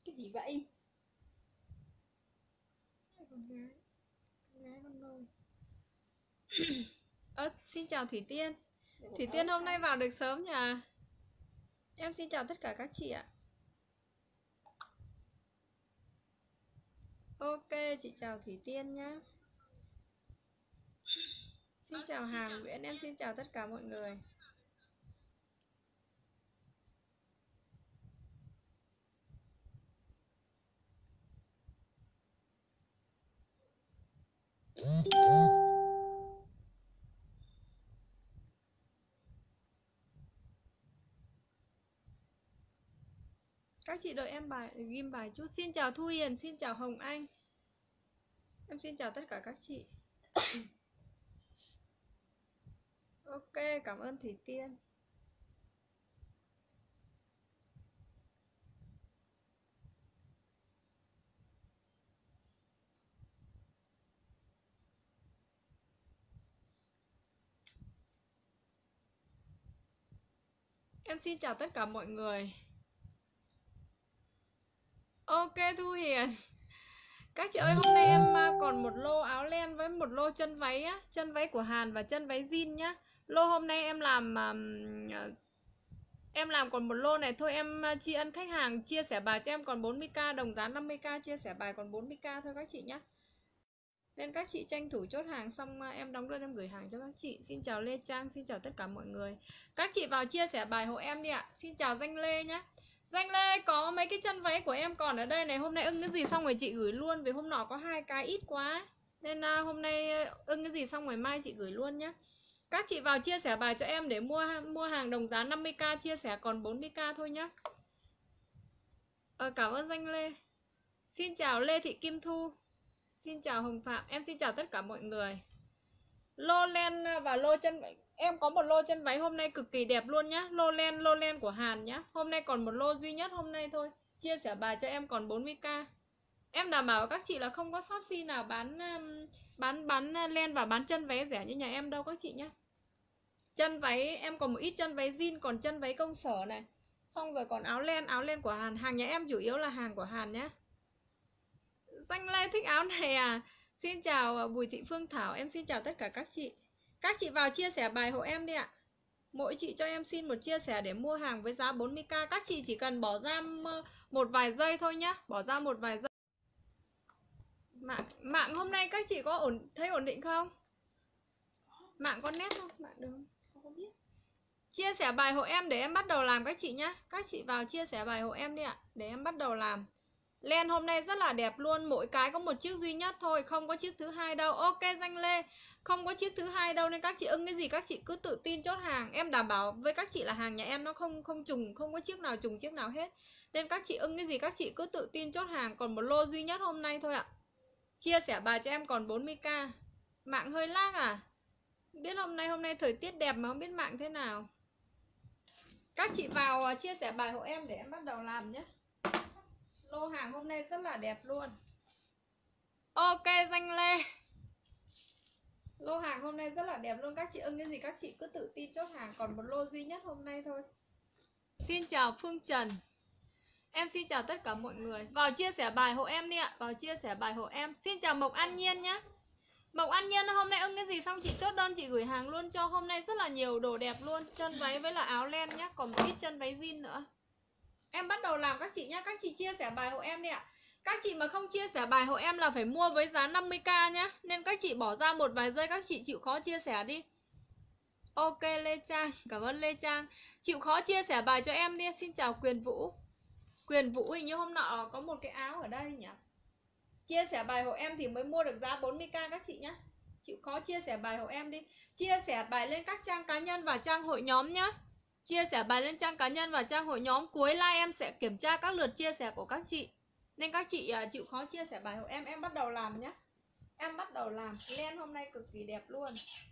Cái gì vậy? Con gái con nôi. Xin chào Thủy Tiên. Thủy Tiên hôm nay vào được sớm nhỉ? Em xin chào tất cả các chị ạ. Ok, chị chào Thủy Tiên nhá. Xin chào Hà Nguyễn, em xin chào tất cả mọi người. Các chị đợi em ghim bài chút. Xin chào Thu Hiền, xin chào Hồng Anh. Em xin chào tất cả các chị. Ok, cảm ơn Thủy Tiên. Em xin chào tất cả mọi người. Ok Thu Hiền. Các chị ơi, hôm nay em còn một lô áo len với một lô chân váy á, chân váy của Hàn và chân váy jean nhá. Lô hôm nay em làm còn một lô này thôi, em tri ân khách hàng chia sẻ bài cho em còn 40k, đồng giá 50k, chia sẻ bài còn 40k thôi các chị nhá. Nên các chị tranh thủ chốt hàng xong em đóng đơn em gửi hàng cho các chị. Xin chào Lê Trang, xin chào tất cả mọi người. Các chị vào chia sẻ bài hộ em đi ạ. Xin chào Danh Lê nhá. Danh Lê, có mấy cái chân váy của em còn ở đây này. Hôm nay ưng cái gì xong rồi chị gửi luôn, vì hôm nọ có 2 cái ít quá. Nên hôm nay ưng cái gì xong rồi mai chị gửi luôn nhá. Các chị vào chia sẻ bài cho em để mua hàng đồng giá 50k, chia sẻ còn 40k thôi nhá. Cảm ơn Danh Lê. Xin chào Lê Thị Kim Thu. Xin chào Hồng Phạm, em xin chào tất cả mọi người. Lô len và lô chân váy, em có một lô chân váy hôm nay cực kỳ đẹp luôn nhá. Lô len của Hàn nhá. Hôm nay còn một lô duy nhất hôm nay thôi. Chia sẻ bài cho em còn 40k. Em đảm bảo các chị là không có shopsy nào bán len và bán chân váy rẻ như nhà em đâu các chị nhá. Chân váy em còn một ít chân váy jean, còn chân váy công sở này. Xong rồi còn áo len của Hàn. Hàng nhà em chủ yếu là hàng của Hàn nhá. Danh Lê thích áo này à? Xin chào Bùi Thị Phương Thảo, em xin chào tất cả các chị. Các chị vào chia sẻ bài hộ em đi ạ. Mỗi chị cho em xin một chia sẻ để mua hàng với giá 40k. Các chị chỉ cần bỏ ra một vài giây thôi nhá. Bỏ ra một vài giây. Mạng hôm nay các chị có thấy ổn định không? Mạng có nét không? Mạng được không biết. Chia sẻ bài hộ em để em bắt đầu làm các chị nhá. Các chị vào chia sẻ bài hộ em đi ạ, để em bắt đầu làm. Len hôm nay rất là đẹp luôn. Mỗi cái có một chiếc duy nhất thôi, không có chiếc thứ hai đâu. Ok Danh Lê, không có chiếc thứ hai đâu. Nên các chị ưng cái gì các chị cứ tự tin chốt hàng. Em đảm bảo với các chị là hàng nhà em nó không trùng, không có chiếc nào trùng chiếc nào hết. Nên các chị ưng cái gì các chị cứ tự tin chốt hàng. Còn một lô duy nhất hôm nay thôi ạ. Chia sẻ bài cho em còn 40k. Mạng hơi lag à? Biết hôm nay thời tiết đẹp mà không biết mạng thế nào. Các chị vào chia sẻ bài hộ em để em bắt đầu làm nhé. Lô hàng hôm nay rất là đẹp luôn. Ok Danh Lê, lô hàng hôm nay rất là đẹp luôn. Các chị ưng cái gì các chị cứ tự tin chốt hàng. Còn một lô duy nhất hôm nay thôi. Xin chào Phương Trần. Em xin chào tất cả mọi người. Vào chia sẻ bài hộ em đi ạ. Vào chia sẻ bài hộ em. Xin chào Mộc An Nhiên nhá. Mộc An Nhiên hôm nay ưng cái gì xong chị chốt đơn chị gửi hàng luôn cho. Hôm nay rất là nhiều đồ đẹp luôn. Chân váy với là áo len nhá. Còn một ít chân váy jean nữa. Em bắt đầu làm các chị nhá. Các chị chia sẻ bài hộ em đi ạ. Các chị mà không chia sẻ bài hộ em là phải mua với giá 50k nhá. Nên các chị bỏ ra một vài giây, các chị chịu khó chia sẻ đi. Ok Lê Trang, cảm ơn Lê Trang. Chịu khó chia sẻ bài cho em đi. Xin chào Quyền Vũ. Quyền Vũ hình như hôm nọ có một cái áo ở đây nhỉ. Chia sẻ bài hộ em thì mới mua được giá 40k các chị nhá. Chịu khó chia sẻ bài hộ em đi. Chia sẻ bài lên các trang cá nhân và trang hội nhóm nhá. Chia sẻ bài lên trang cá nhân và trang hội nhóm. Cuối live em sẽ kiểm tra các lượt chia sẻ của các chị. Nên các chị chịu khó chia sẻ bài hộ em bắt đầu làm nhé. Em bắt đầu làm. Len hôm nay cực kỳ đẹp luôn.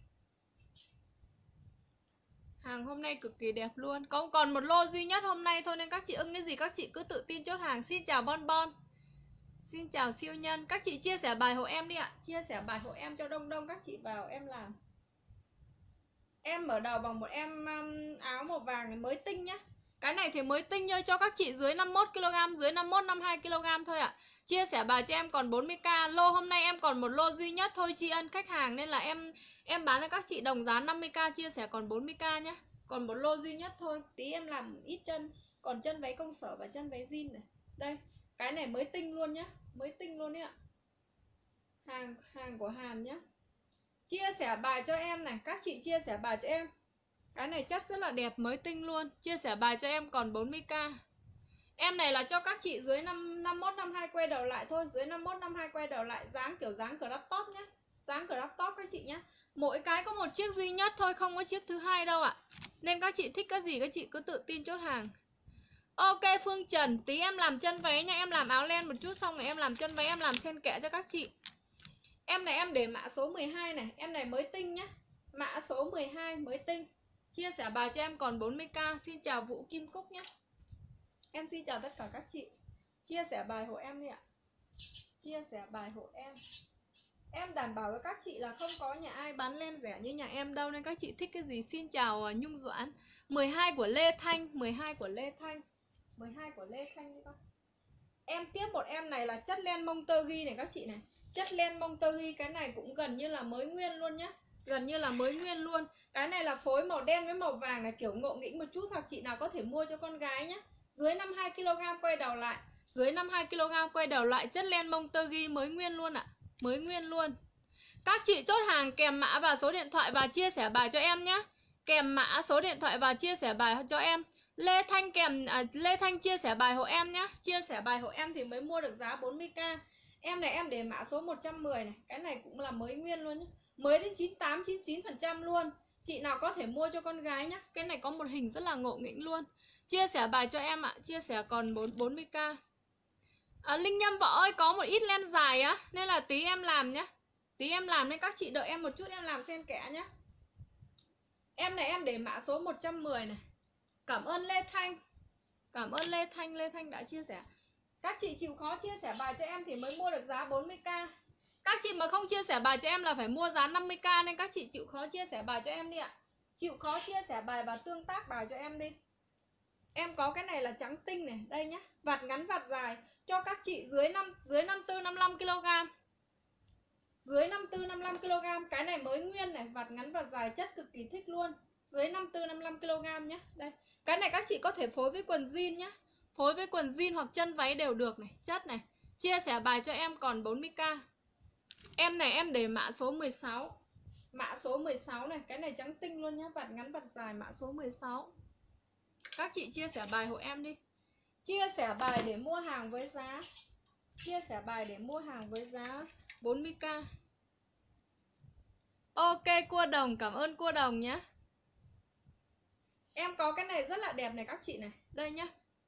Hàng hôm nay cực kỳ đẹp luôn. Còn một lô duy nhất hôm nay thôi. Nên các chị ưng cái gì các chị cứ tự tin chốt hàng. Xin chào Bon Bon. Xin chào Siêu Nhân. Các chị chia sẻ bài hộ em đi ạ. Chia sẻ bài hộ em cho đông đông. Các chị vào em làm. Em mở đầu bằng một em áo màu vàng mới tinh nhá. Cái này thì mới tinh thôi, cho các chị dưới 51kg, dưới 51, 52kg thôi ạ. Chia sẻ bài cho em còn 40k. Lô hôm nay em còn một lô duy nhất thôi, tri ân khách hàng nên là em bán cho các chị đồng giá 50k, chia sẻ còn 40k nhé. Còn một lô duy nhất thôi. Tí em làm ít chân, còn chân váy công sở và chân váy jean này. Đây, cái này mới tinh luôn nhá, mới tinh luôn đấy ạ. Hàng của Hàn nhá. Chia sẻ bài cho em này, các chị chia sẻ bài cho em. Cái này chất rất là đẹp, mới tinh luôn. Chia sẻ bài cho em còn 40k. Em này là cho các chị dưới 51, 52 quay đầu lại thôi. Dưới 51, 52 quay đầu lại. Dáng kiểu dáng crop top nhé. Dáng crop top các chị nhé. Mỗi cái có một chiếc duy nhất thôi, không có chiếc thứ hai đâu ạ. Nên các chị thích cái gì các chị cứ tự tin chốt hàng. Ok Phương Trần, tí em làm chân váy nha. Em làm áo len một chút xong rồi em làm chân váy, em làm xen kẽ cho các chị. Em này em để mã số 12 này. Em này mới tinh nhá. Mã số 12 mới tinh. Chia sẻ bài cho em còn 40k. Xin chào Vũ Kim Cúc nhé. Em xin chào tất cả các chị. Chia sẻ bài hộ em đi ạ. Chia sẻ bài hộ em. Em đảm bảo với các chị là không có nhà ai bán len rẻ như nhà em đâu. Nên các chị thích cái gì. Xin chào Nhung Doãn. 12 của Lê Thanh. 12 của Lê Thanh. 12 của Lê Thanh đi con. Em tiếp một em này là chất len mông tơ ghi này các chị này. Chất len mông tơ ghi. Cái này cũng gần như là mới nguyên luôn nhá. Gần như là mới nguyên luôn. Cái này là phối màu đen với màu vàng này, kiểu ngộ nghĩnh một chút. Hoặc chị nào có thể mua cho con gái nhá. Dưới 52kg quay đầu lại. Dưới 52kg quay đầu lại. Chất len mông tơ ghi mới nguyên luôn ạ. Mới nguyên luôn. Các chị chốt hàng kèm mã và số điện thoại và chia sẻ bài cho em nhé. Kèm mã, số điện thoại và chia sẻ bài cho em. Lê Thanh Lê Thanh chia sẻ bài hộ em nhé. Chia sẻ bài hộ em thì mới mua được giá 40k. Em này em để mã số 110 này. Cái này cũng là mới nguyên luôn nhé. Mới đến 98, 99% luôn. Chị nào có thể mua cho con gái nhé. Cái này có một hình rất là ngộ nghĩnh luôn. Chia sẻ bài cho em ạ. Chia sẻ còn 40k. Linh Nhâm Võ ơi, có một ít len dài á, nên là tí em làm nhé. Tí em làm nên các chị đợi em một chút, em làm xen kẽ nhé. Em này em để mã số 110 này. Cảm ơn Lê Thanh. Cảm ơn Lê Thanh. Lê Thanh đã chia sẻ. Các chị chịu khó chia sẻ bài cho em thì mới mua được giá 40k. Các chị mà không chia sẻ bài cho em là phải mua giá 50k. Nên các chị chịu khó chia sẻ bài cho em đi ạ. Chịu khó chia sẻ bài và tương tác bài cho em đi. Em có cái này là trắng tinh này. Đây nhá. Vạt ngắn vạt dài. Cho các chị dưới 54, 55kg. Dưới 54, 55kg. Cái này mới nguyên này. Vạt ngắn vạt dài chất cực kỳ thích luôn. Dưới 54, 55kg nhé. Đây. Cái này các chị có thể phối với quần jean nhé. Phối với quần jean hoặc chân váy đều được này. Chất này. Chia sẻ bài cho em còn 40k. Em này em để mã số 16. Mã số 16 này. Cái này trắng tinh luôn nhá. Vạt ngắn vạt dài mã số 16. Các chị chia sẻ bài hộ em đi. Chia sẻ bài để mua hàng với giá. Chia sẻ bài để mua hàng với giá 40k. Ok cua đồng, cảm ơn cua đồng nhé. Em có cái này rất là đẹp này các chị này. Đây nhá.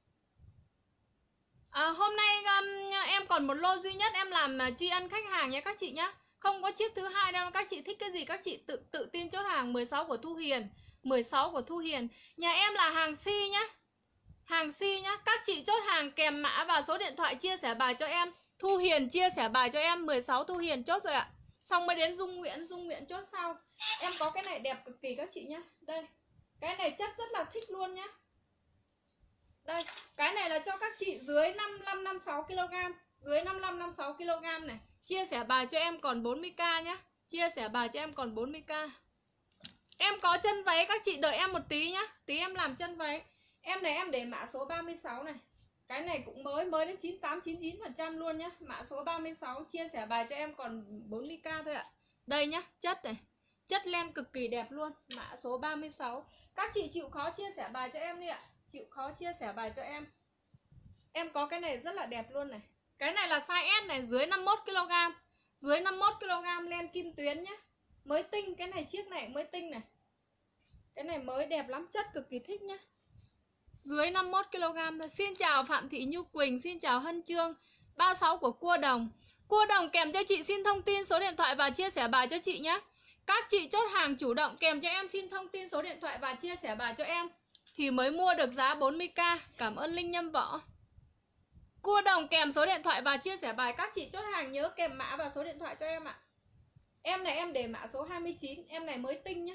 Hôm nay em còn một lô duy nhất. Em làm tri ân khách hàng nhé các chị nhé. Không có chiếc thứ hai đâu. Các chị thích cái gì các chị tự tin chốt hàng. 16 của Thu Hiền. 16 của Thu Hiền. Nhà em là hàng si nhá. Hàng si nhá. Các chị chốt hàng kèm mã và số điện thoại chia sẻ bài cho em. Thu Hiền chia sẻ bài cho em. 16 Thu Hiền chốt rồi ạ. Xong mới đến Dung Nguyễn. Dung Nguyễn chốt sau. Em có cái này đẹp cực kỳ các chị nhá. Đây. Cái này chất rất là thích luôn nhá. Đây. Cái này là cho các chị dưới 55, 56kg. Dưới 55, 56kg này. Chia sẻ bài cho em còn 40k nhá. Chia sẻ bài cho em còn 40k. Em có chân váy. Các chị đợi em một tí nhá. Tí em làm chân váy. Em này em để mã số 36 này. Cái này cũng mới đến 98, 99% luôn nhá. Mã số 36. Chia sẻ bài cho em còn 40k thôi ạ. Đây nhá. Chất này. Chất len cực kỳ đẹp luôn. Mã số 36. Các chị chịu khó chia sẻ bài cho em đi ạ. Chịu khó chia sẻ bài cho em. Em có cái này rất là đẹp luôn này. Cái này là size S này. Dưới 51kg. Dưới 51kg len kim tuyến nhá. Mới tinh. Cái này chiếc này mới tinh này. Cái này mới đẹp lắm. Chất cực kỳ thích nhá. Dưới 51kg thôi. Xin chào Phạm Thị Như Quỳnh. Xin chào Hân Trương. 36 của Cua Đồng. Cua Đồng kèm cho chị xin thông tin số điện thoại và chia sẻ bài cho chị nhé. Các chị chốt hàng chủ động kèm cho em xin thông tin số điện thoại và chia sẻ bài cho em thì mới mua được giá 40k. Cảm ơn Linh Nhâm Võ. Cua Đồng kèm số điện thoại và chia sẻ bài. Các chị chốt hàng nhớ kèm mã và số điện thoại cho em ạ. Em này em để mã số 29. Em này mới tinh nhá.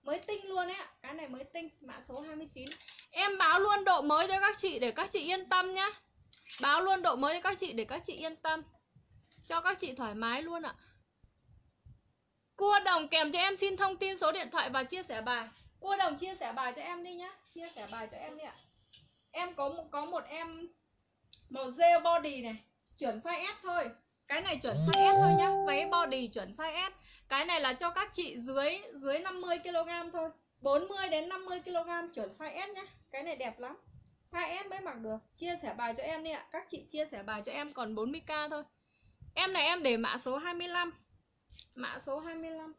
Mới tinh luôn ấy ạ. Cái này mới tinh, mã số 29. Em báo luôn độ mới cho các chị để các chị yên tâm nhá. Báo luôn độ mới cho các chị để các chị yên tâm, cho các chị thoải mái luôn ạ. Cua đồng kèm cho em xin thông tin số điện thoại và chia sẻ bài. Cua đồng chia sẻ bài cho em đi nhá. Chia sẻ bài cho em đi ạ. Em có một em màu gel body này, chuẩn size S thôi. Cái này chuẩn size S thôi nhá. Váy body chuẩn size S. Cái này là cho các chị dưới 50 kg thôi. 40 đến 50 kg chuẩn size S nhá. Cái này đẹp lắm. Size S mới mặc được. Chia sẻ bài cho em đi ạ. Các chị chia sẻ bài cho em còn 40k thôi. Em này em để mã số 25. Mã số 25.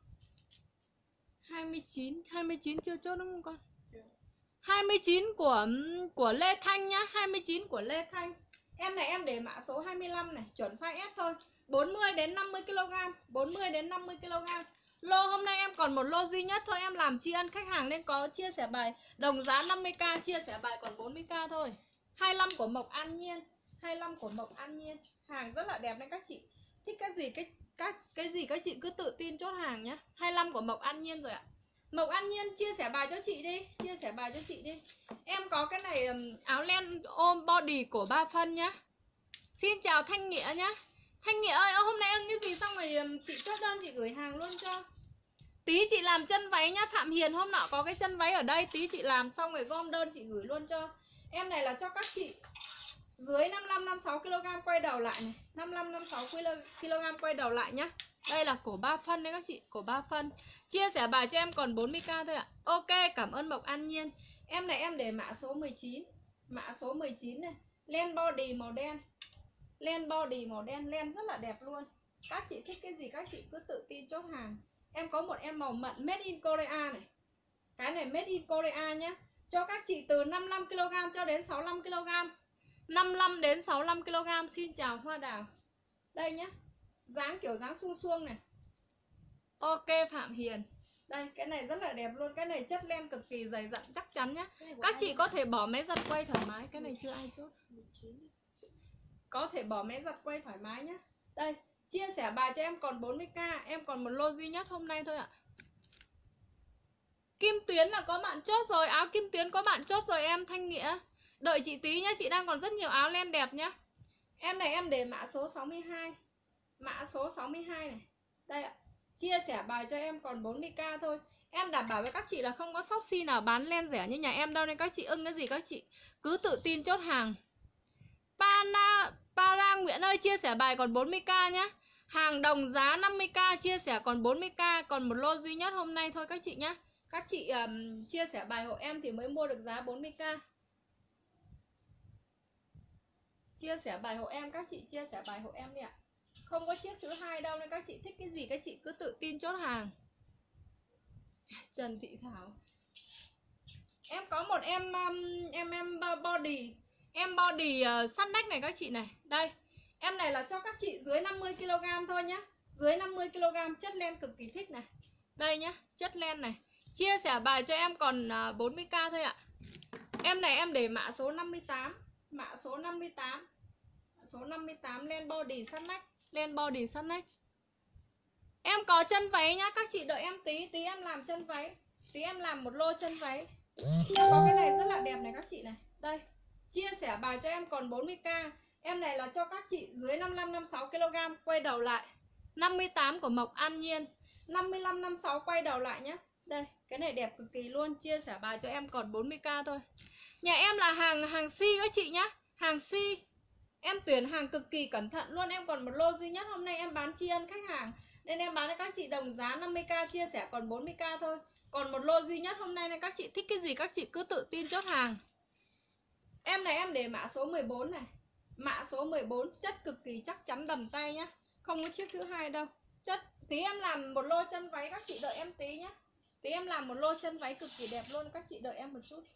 29 chưa chốt đúng không con? 29 của Lê Thanh nhá, 29 của Lê Thanh. Em này em để mã số 25 này, chuẩn size S thôi. 40 đến 50 kg, 40 đến 50 kg. Lô hôm nay em còn một lô duy nhất thôi, em làm tri ân khách hàng nên có chia sẻ bài đồng giá 50k, chia sẻ bài còn 40k thôi. 25 của Mộc An Nhiên, 25 của Mộc An Nhiên. Hàng rất là đẹp nên các chị thích cái gì các chị cứ tự tin chốt hàng nhá. 25 của Mộc An Nhiên rồi ạ. Mộc An Nhiên chia sẻ bài cho chị đi, chia sẻ bài cho chị đi. Em có cái này áo len ôm body của 3 phân nhá. Xin chào Thanh Nghĩa nhá. Thanh Nghĩa ơi, hôm nay ưng cái gì xong rồi chị chốt đơn chị gửi hàng luôn cho. Tí chị làm chân váy nhá. Phạm Hiền hôm nọ có cái chân váy ở đây, tí chị làm xong rồi gom đơn chị gửi luôn cho. Em này là cho các chị dưới 55 56 kg quay đầu lại này, 55 56 kg quay đầu lại nhá. Đây là cổ 3 phân đấy các chị, cổ 3 phân. Chia sẻ bài cho em còn 40k thôi ạ. Ok, cảm ơn Mộc An Nhiên. Em này em để mã số 19. Mã số 19 này, len body màu đen. Len body màu đen, len rất là đẹp luôn. Các chị thích cái gì các chị cứ tự tin chốt hàng. Em có một em màu mận made in Korea này. Cái này made in Korea nhá. Cho các chị từ 55 kg cho đến 65 kg. 55 đến 65 kg. Xin chào Hoa Đào. Đây nhá. Dáng kiểu dáng suông suông này. Ok Phạm Hiền. Đây, cái này rất là đẹp luôn. Cái này chất len cực kỳ dày dặn chắc chắn nhá. Các chị có thể bỏ máy giặt quay thoải mái. Cái này chưa ai chốt. Có thể bỏ máy giặt quay thoải mái nhá. Đây, chia sẻ bài cho em còn 40k. Em còn một lô duy nhất hôm nay thôi ạ. Kim Tuyến là có bạn chốt rồi. Áo Kim Tuyến có bạn chốt rồi em Thanh Nghĩa. Đợi chị tí nhá, chị đang còn rất nhiều áo len đẹp nhá. Em này em để mã số 62. Mã số 62 này. Đây ạ. Chia sẻ bài cho em còn 40k thôi. Em đảm bảo với các chị là không có Shopee nào bán len rẻ như nhà em đâu. Nên các chị ưng cái gì các chị cứ tự tin chốt hàng. Para Nguyễn ơi, chia sẻ bài còn 40k nhá. Hàng đồng giá 50k, chia sẻ còn 40k. Còn một lô duy nhất hôm nay thôi các chị nhá. Các chị chia sẻ bài hộ em thì mới mua được giá 40k. Chia sẻ bài hộ em, các chị chia sẻ bài hộ em đi ạ. Không có chiếc thứ hai đâu nên các chị thích cái gì các chị cứ tự tin chốt hàng. Trần Thị Thảo. Em có một em body. Em body săn đách này các chị này. Đây. Em này là cho các chị dưới 50 kg thôi nhá. Dưới 50 kg, chất len cực kỳ thích này. Đây nhá, chất len này. Chia sẻ bài cho em còn 40k thôi ạ. Em này em để mã số 58. Mã số 58. Mã số 58 len body săn nách. Len body săn nách. Em có chân váy nhá, các chị đợi em tí. Tí em làm chân váy. Tí em làm một lô chân váy. Em có cái này rất là đẹp này các chị này. Đây. Chia sẻ bài cho em còn 40k. Em này là cho các chị dưới 55 56 kg quay đầu lại. 58 của Mộc An Nhiên. 55 56 quay đầu lại nhé. Đây, cái này đẹp cực kỳ luôn. Chia sẻ bài cho em còn 40k thôi. Nhà em là hàng si các chị nhá. Hàng si. Em tuyển hàng cực kỳ cẩn thận luôn. Em còn một lô duy nhất. Hôm nay em bán tri ân khách hàng nên em bán cho các chị đồng giá 50k, chia sẻ còn 40k thôi. Còn một lô duy nhất hôm nay nên các chị thích cái gì các chị cứ tự tin chốt hàng. Em này em để mã số 14 này. Mã số 14, chất cực kỳ chắc chắn đầm tay nhá. Không có chiếc thứ hai đâu. Chất, tí em làm một lô chân váy, các chị đợi em tí nhá. Tí em làm một lô chân váy cực kỳ đẹp luôn, các chị đợi em một chút.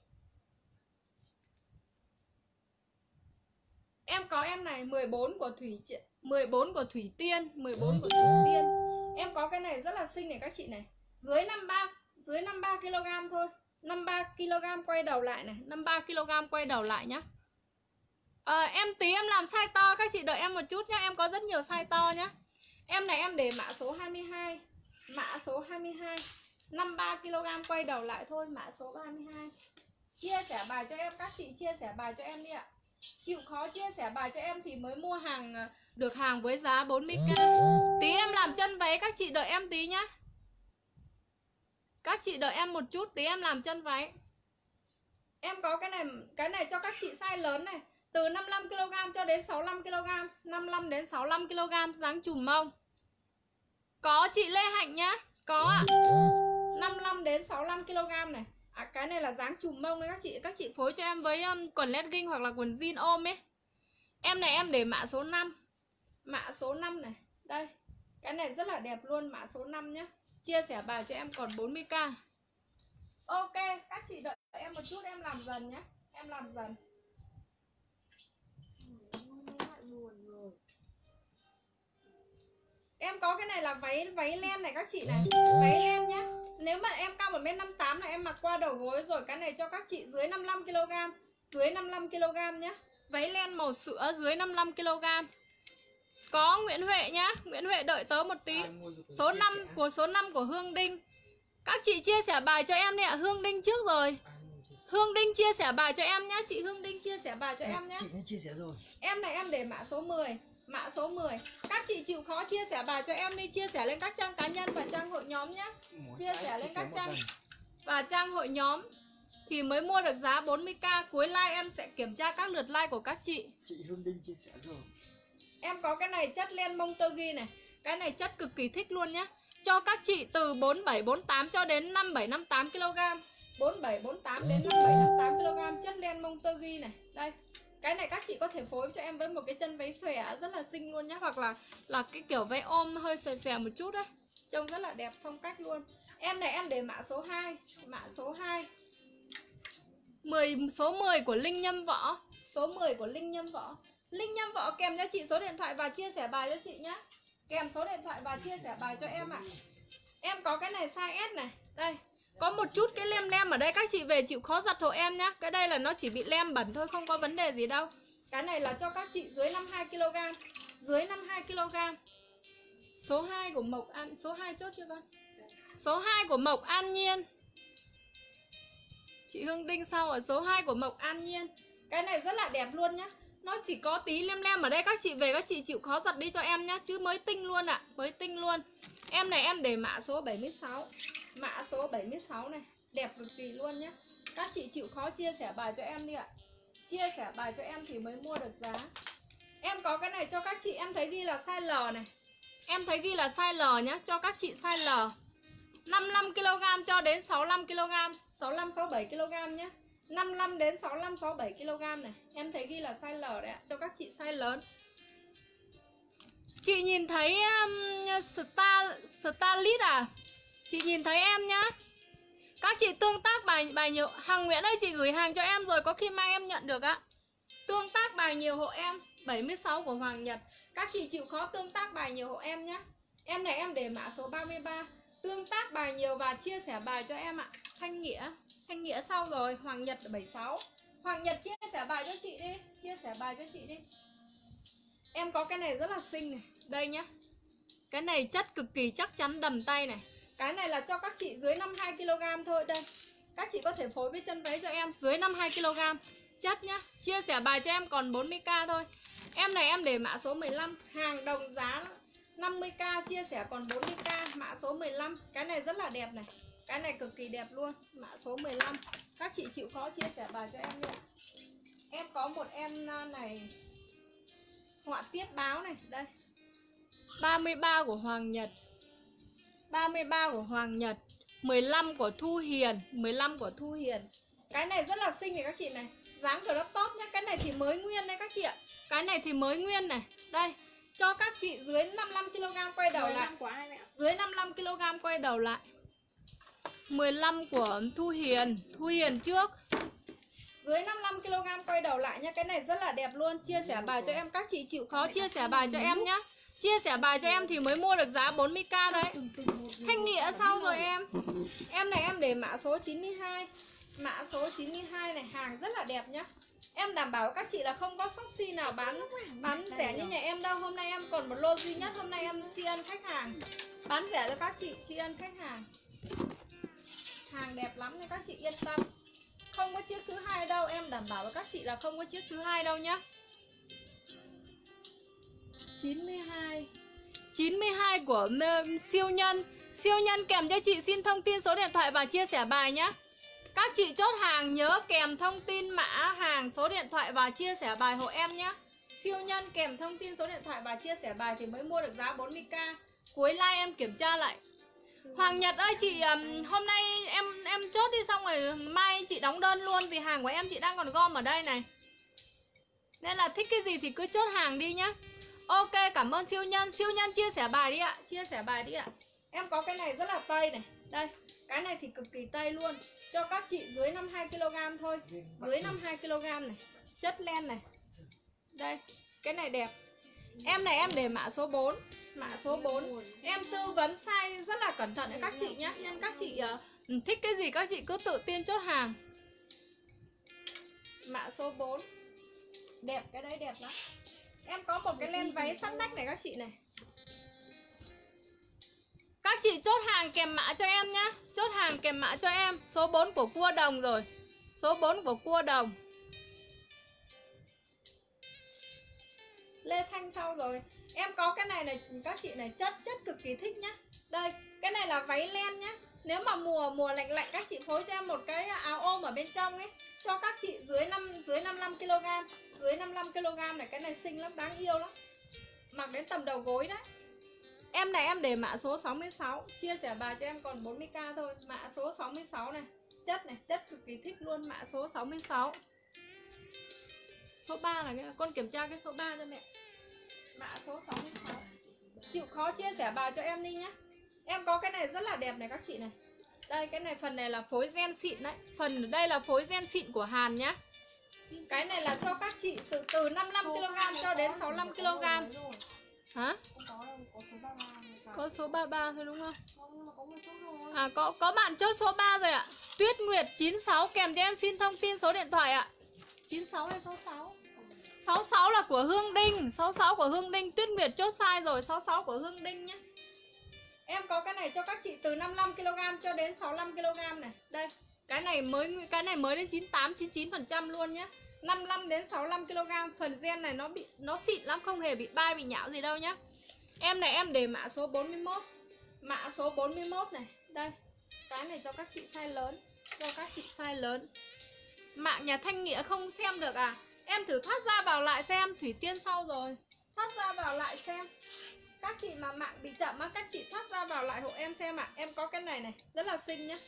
Em có em này 14 của Thủy Tiên, 14 của Thủy Tiên. Em có cái này rất là xinh này các chị này. Dưới 53 kg thôi. 53 kg quay đầu lại này, 53 kg quay đầu lại nhá. Em tí em làm size to, các chị đợi em một chút nhá. Em có rất nhiều size to nhá. Em này em để mã số 22. Mã số 22. 53 kg quay đầu lại thôi, mã số 32. Chia sẻ bài cho em, các chị chia sẻ bài cho em đi ạ. Chịu khó chia sẻ bài cho em thì mới mua hàng được hàng với giá 40k. Tí em làm chân váy, các chị đợi em tí nhá. Các chị đợi em một chút, tí em làm chân váy. Em có cái này cho các chị size lớn này, từ 55 kg cho đến 65 kg, 55 đến 65 kg dáng chùm mông. Có chị Lê Hạnh nhá, có ạ. 55 đến 65 kg này. Cái này là dáng chùm mông đấy các chị. Các chị phối cho em với quần legging hoặc là quần jean ôm ấy. Em này em để mã số 5. Mã số 5 này. Đây. Cái này rất là đẹp luôn, mã số 5 nhá. Chia sẻ bài cho em còn 40k. Ok, các chị đợi em một chút, em làm dần nhé. Em làm dần. Em có cái này là váy len này các chị này. Váy len nhá. Nếu mà em cao 1m58 là em mặc qua đầu gối rồi. Cái này cho các chị dưới 55 kg. Dưới 55 kg nhá. Váy len màu sữa dưới 55 kg. Có Nguyễn Huệ nhá. Nguyễn Huệ đợi tớ một tí. Số 5 của Hương Đinh. Các chị chia sẻ bài cho em đi ạ. Hương Đinh trước rồi. Hương Đinh chia sẻ bài cho em nhá. Chị Hương Đinh chia sẻ bài cho em nhá. Chị đã chia sẻ rồi. Em này em để mã số 10. Mã số 10. Các chị chịu khó chia sẻ bài cho em đi. Chia sẻ lên các trang cá nhân và trang hội nhóm nhá. Chia sẻ lên các trang và trang hội nhóm thì mới mua được giá 40k. Cuối live em sẽ kiểm tra các lượt like của các chị. Chị Hương Đinh chia sẻ rồi. Em có cái này chất len mông tơ ghi này. Cái này chất cực kỳ thích luôn nhá. Cho các chị từ 47, 48 cho đến 57, 58 kg. 47, 48 đến 57, 58 kg chất len mông tơ ghi này. Đây. Cái này các chị có thể phối cho em với một cái chân váy xòe rất là xinh luôn nhá. Hoặc là cái kiểu váy ôm hơi xòe xòe một chút đấy. Trông rất là đẹp phong cách luôn. Em này em để mã số 2. Mã số 2. Số 10 của Linh Nhâm Võ. Số 10 của Linh Nhâm Võ. Linh Nhâm Võ kèm cho chị số điện thoại và chia sẻ bài cho chị nhá. Kèm số điện thoại và chia sẻ bài cho em ạ. Em có cái này size S này. Đây. Có một chút cái lem lem ở đây, các chị về chịu khó giặt hộ em nhá. Cái đây là nó chỉ bị lem bẩn thôi, không có vấn đề gì đâu. Cái này là cho các chị dưới 52 kg. Dưới 52 kg. Số 2 của Mộc An. Số 2 chốt chưa con? Số 2 của Mộc An Nhiên. Chị Hương Đinh sau ở số 2 của Mộc An Nhiên. Cái này rất là đẹp luôn nhá. Nó chỉ có tí lem lem ở đây, các chị về các chị chịu khó giặt đi cho em nhá. Chứ mới tinh luôn ạ. Mới tinh luôn. Em này em để mã số 76. Mã số 76 này. Đẹp cực kỳ luôn nhá. Các chị chịu khó chia sẻ bài cho em đi ạ. Chia sẻ bài cho em thì mới mua được giá. Em có cái này cho các chị. Em thấy ghi là size L này. Em thấy ghi là size L nhá. Cho các chị size L. 55 kg cho đến 65 kg. 65, 67 kg nhá. 55 đến 65, 67 kg này. Em thấy ghi là size L đấy ạ. Cho các chị size lớn. Chị nhìn thấy Starlit à? Chị nhìn thấy em nhá. Các chị tương tác bài nhiều. Hằng Nguyễn ơi, chị gửi hàng cho em rồi, có khi mai em nhận được ạ. Tương tác bài nhiều hộ em. 76 của Hoàng Nhật. Các chị chịu khó tương tác bài nhiều hộ em nhá. Em này em để mã số 33. Tương tác bài nhiều và chia sẻ bài cho em ạ. Thanh Nghĩa sau rồi. Hoàng Nhật 76. Hoàng Nhật chia sẻ bài cho chị đi. Chia sẻ bài cho chị đi. Em có cái này rất là xinh này. Đây nhá. Cái này chất cực kỳ chắc chắn, đầm tay này. Cái này là cho các chị dưới 52 kg thôi. Đây. Các chị có thể phối với chân váy cho em. Dưới 52 kg. Chất nhá. Chia sẻ bài cho em còn 40k thôi. Em này em để mã số 15. Hàng đồng giá 50k. Chia sẻ còn 40k. Mã số 15. Cái này rất là đẹp này. Cái này cực kỳ đẹp luôn. Mã số 15. Các chị chịu khó chia sẻ bài cho em nhé. Em có một em này. Họa tiết báo này. Đây. 33 của Hoàng Nhật. 33 của Hoàng Nhật. 15 của Thu Hiền. 15 của Thu Hiền. Cái này rất là xinh này các chị này. Dáng crop top nhá. Cái này thì mới nguyên đây các chị ạ. Cái này thì mới nguyên này. Đây. Cho các chị dưới 55 kg quay đầu lại. Dưới 55 kg quay đầu lại. 15 của Thu Hiền. Thu Hiền trước. Dưới 55 kg quay đầu lại nhá. Cái này rất là đẹp luôn. Chia sẻ bài cho em. Các chị chịu khó chia sẻ bài cho em nhá. Chia sẻ bài cho em thì mới mua được giá 40k đấy. Thanh Nghĩa sau rồi em. Em này em để mã số 92. Mã số 92 này. Hàng rất là đẹp nhá. Em đảm bảo các chị là không có Shopee nào bán rẻ như nhà em đâu. Hôm nay em còn một lô duy nhất. Hôm nay em tri ân khách hàng. Bán rẻ cho các chị, tri ân khách hàng. Hàng đẹp lắm nên các chị yên tâm. Không có chiếc thứ hai đâu, em đảm bảo với các chị là không có chiếc thứ hai đâu nhá. 92 của siêu nhân. Siêu nhân kèm cho chị xin thông tin số điện thoại và chia sẻ bài nhá. Các chị chốt hàng nhớ kèm thông tin mã hàng, số điện thoại và chia sẻ bài hộ em nhé. Siêu nhân kèm thông tin số điện thoại và chia sẻ bài thì mới mua được giá 40k. Cuối live em kiểm tra lại. Hoàng Nhật ơi chị, hôm nay em chốt đi xong rồi mai chị đóng đơn luôn, vì hàng của em chị đang còn gom ở đây này. Nên là thích cái gì thì cứ chốt hàng đi nhá. Ok, cảm ơn siêu nhân. Siêu nhân chia sẻ bài đi ạ. Chia sẻ bài đi ạ. Em có cái này rất là tây này. Đây, cái này thì cực kỳ tây luôn. Cho các chị dưới 52kg thôi. Dưới 52kg này. Chất len này. Đây, cái này đẹp. Em này em để mã số 4. Mã số 4. Em tư vấn size rất là cẩn thận với các chị nhé. Nên các chị thích cái gì các chị cứ tự tin chốt hàng. Mã số 4. Đẹp, cái đấy đẹp lắm. Em có một cái len váy sắt nách này các chị này. Các chị chốt hàng kèm mã cho em nhá. Chốt hàng kèm mã cho em. Số 4 của cua đồng rồi. Số 4 của cua đồng. Lê Thanh sau rồi. Em có cái này này các chị này, chất cực kỳ thích nhá. Đây, cái này là váy len nhá. Nếu mà mùa lạnh lạnh các chị phối cho em một cái áo ôm ở bên trong ấy. Cho các chị dưới 55kg. Dưới 55kg này, cái này xinh lắm, đáng yêu lắm. Mặc đến tầm đầu gối đấy. Em này em để mã số 66. Chia sẻ bài cho em còn 40k thôi. Mã số 66 này. Chất này, chất cực kỳ thích luôn. Mã số 66. Số 3 là cái, con kiểm tra cái số 3 cho mẹ. Mã số 66. Chịu khó chia sẻ bài cho em đi nhé. Em có cái này rất là đẹp này các chị này. Đây, cái này phần này là phối gen xịn đấy. Phần ở đây là phối gen xịn của Hàn nhá. Cái này là cho các chị từ 55kg cho đến 65kg. Hả? Có số 33 thôi đúng không? À, có bạn chốt số 3 rồi ạ. Tuyết Nguyệt 96 kèm cho em xin thông tin số điện thoại ạ. 96 hay 66? 66 là của Hương Đinh. 66 của Hương Đinh. Tuyết Nguyệt chốt size rồi. 66 của Hương Đinh nhé. Em có cái này cho các chị từ 55kg cho đến 65kg này. Đây, cái này mới đến 98 99% luôn nhé. 55 đến 65kg. Phần gen này nó xịn lắm, không hề bị bai bị nhão gì đâu nhá. Em này em để mã số 41. Mã số 41 này. Đây, cái này cho các chị size lớn. Cho các chị size lớn. Mạng nhà Thanh Nghĩa không xem được à? Em thử thoát ra vào lại xem. Thủy Tiên sau rồi. Thoát ra vào lại xem. Các chị mà mạng bị chậm á, các chị thoát ra vào lại hộ em xem ạ. Em có cái này này, rất là xinh nhá.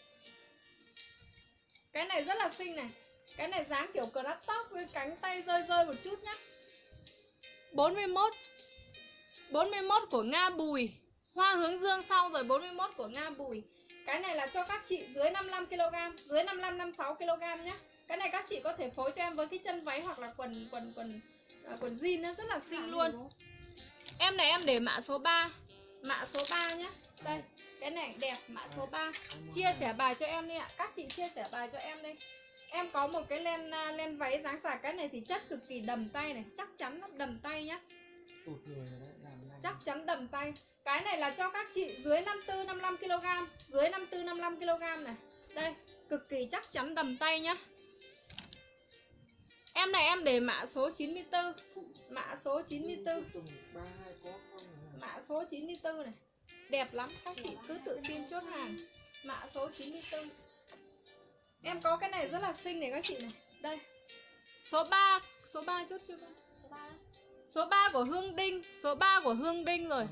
Cái này rất là xinh này. Cái này dáng kiểu crop top với cánh tay rơi một chút nhá. 41 của Nga Bùi. Hoa hướng dương sau rồi. 41 của Nga Bùi. Cái này là cho các chị dưới 55kg. Dưới 55-56kg nhá. Cái này các chị có thể phối cho em với cái chân váy hoặc là quần jean nó rất là xinh luôn. Em này em để mã số 3. Mã số 3 nhá. Đây, cái này đẹp, mã số 3. Chia sẻ bài cho em đi ạ. Các chị chia sẻ bài cho em đi. Em có một cái len váy dáng dài. Cái này thì chất cực kỳ đầm tay này. Chắc chắn nó đầm tay nhá. Chắc chắn đầm tay. Cái này là cho các chị dưới 54-55kg. Dưới 54-55kg này. Đây, cực kỳ chắc chắn đầm tay nhá. Em này em để mã số 94. Mã số 94. Mã số 94 này. Đẹp lắm, các chị cứ tự tin chốt hàng. Mã số 94. Em có cái này rất là xinh này các chị này. Đây. Số 3 chốt chưa con? Số 3 của Hương Đinh. Số 3 của Hương Đinh rồi.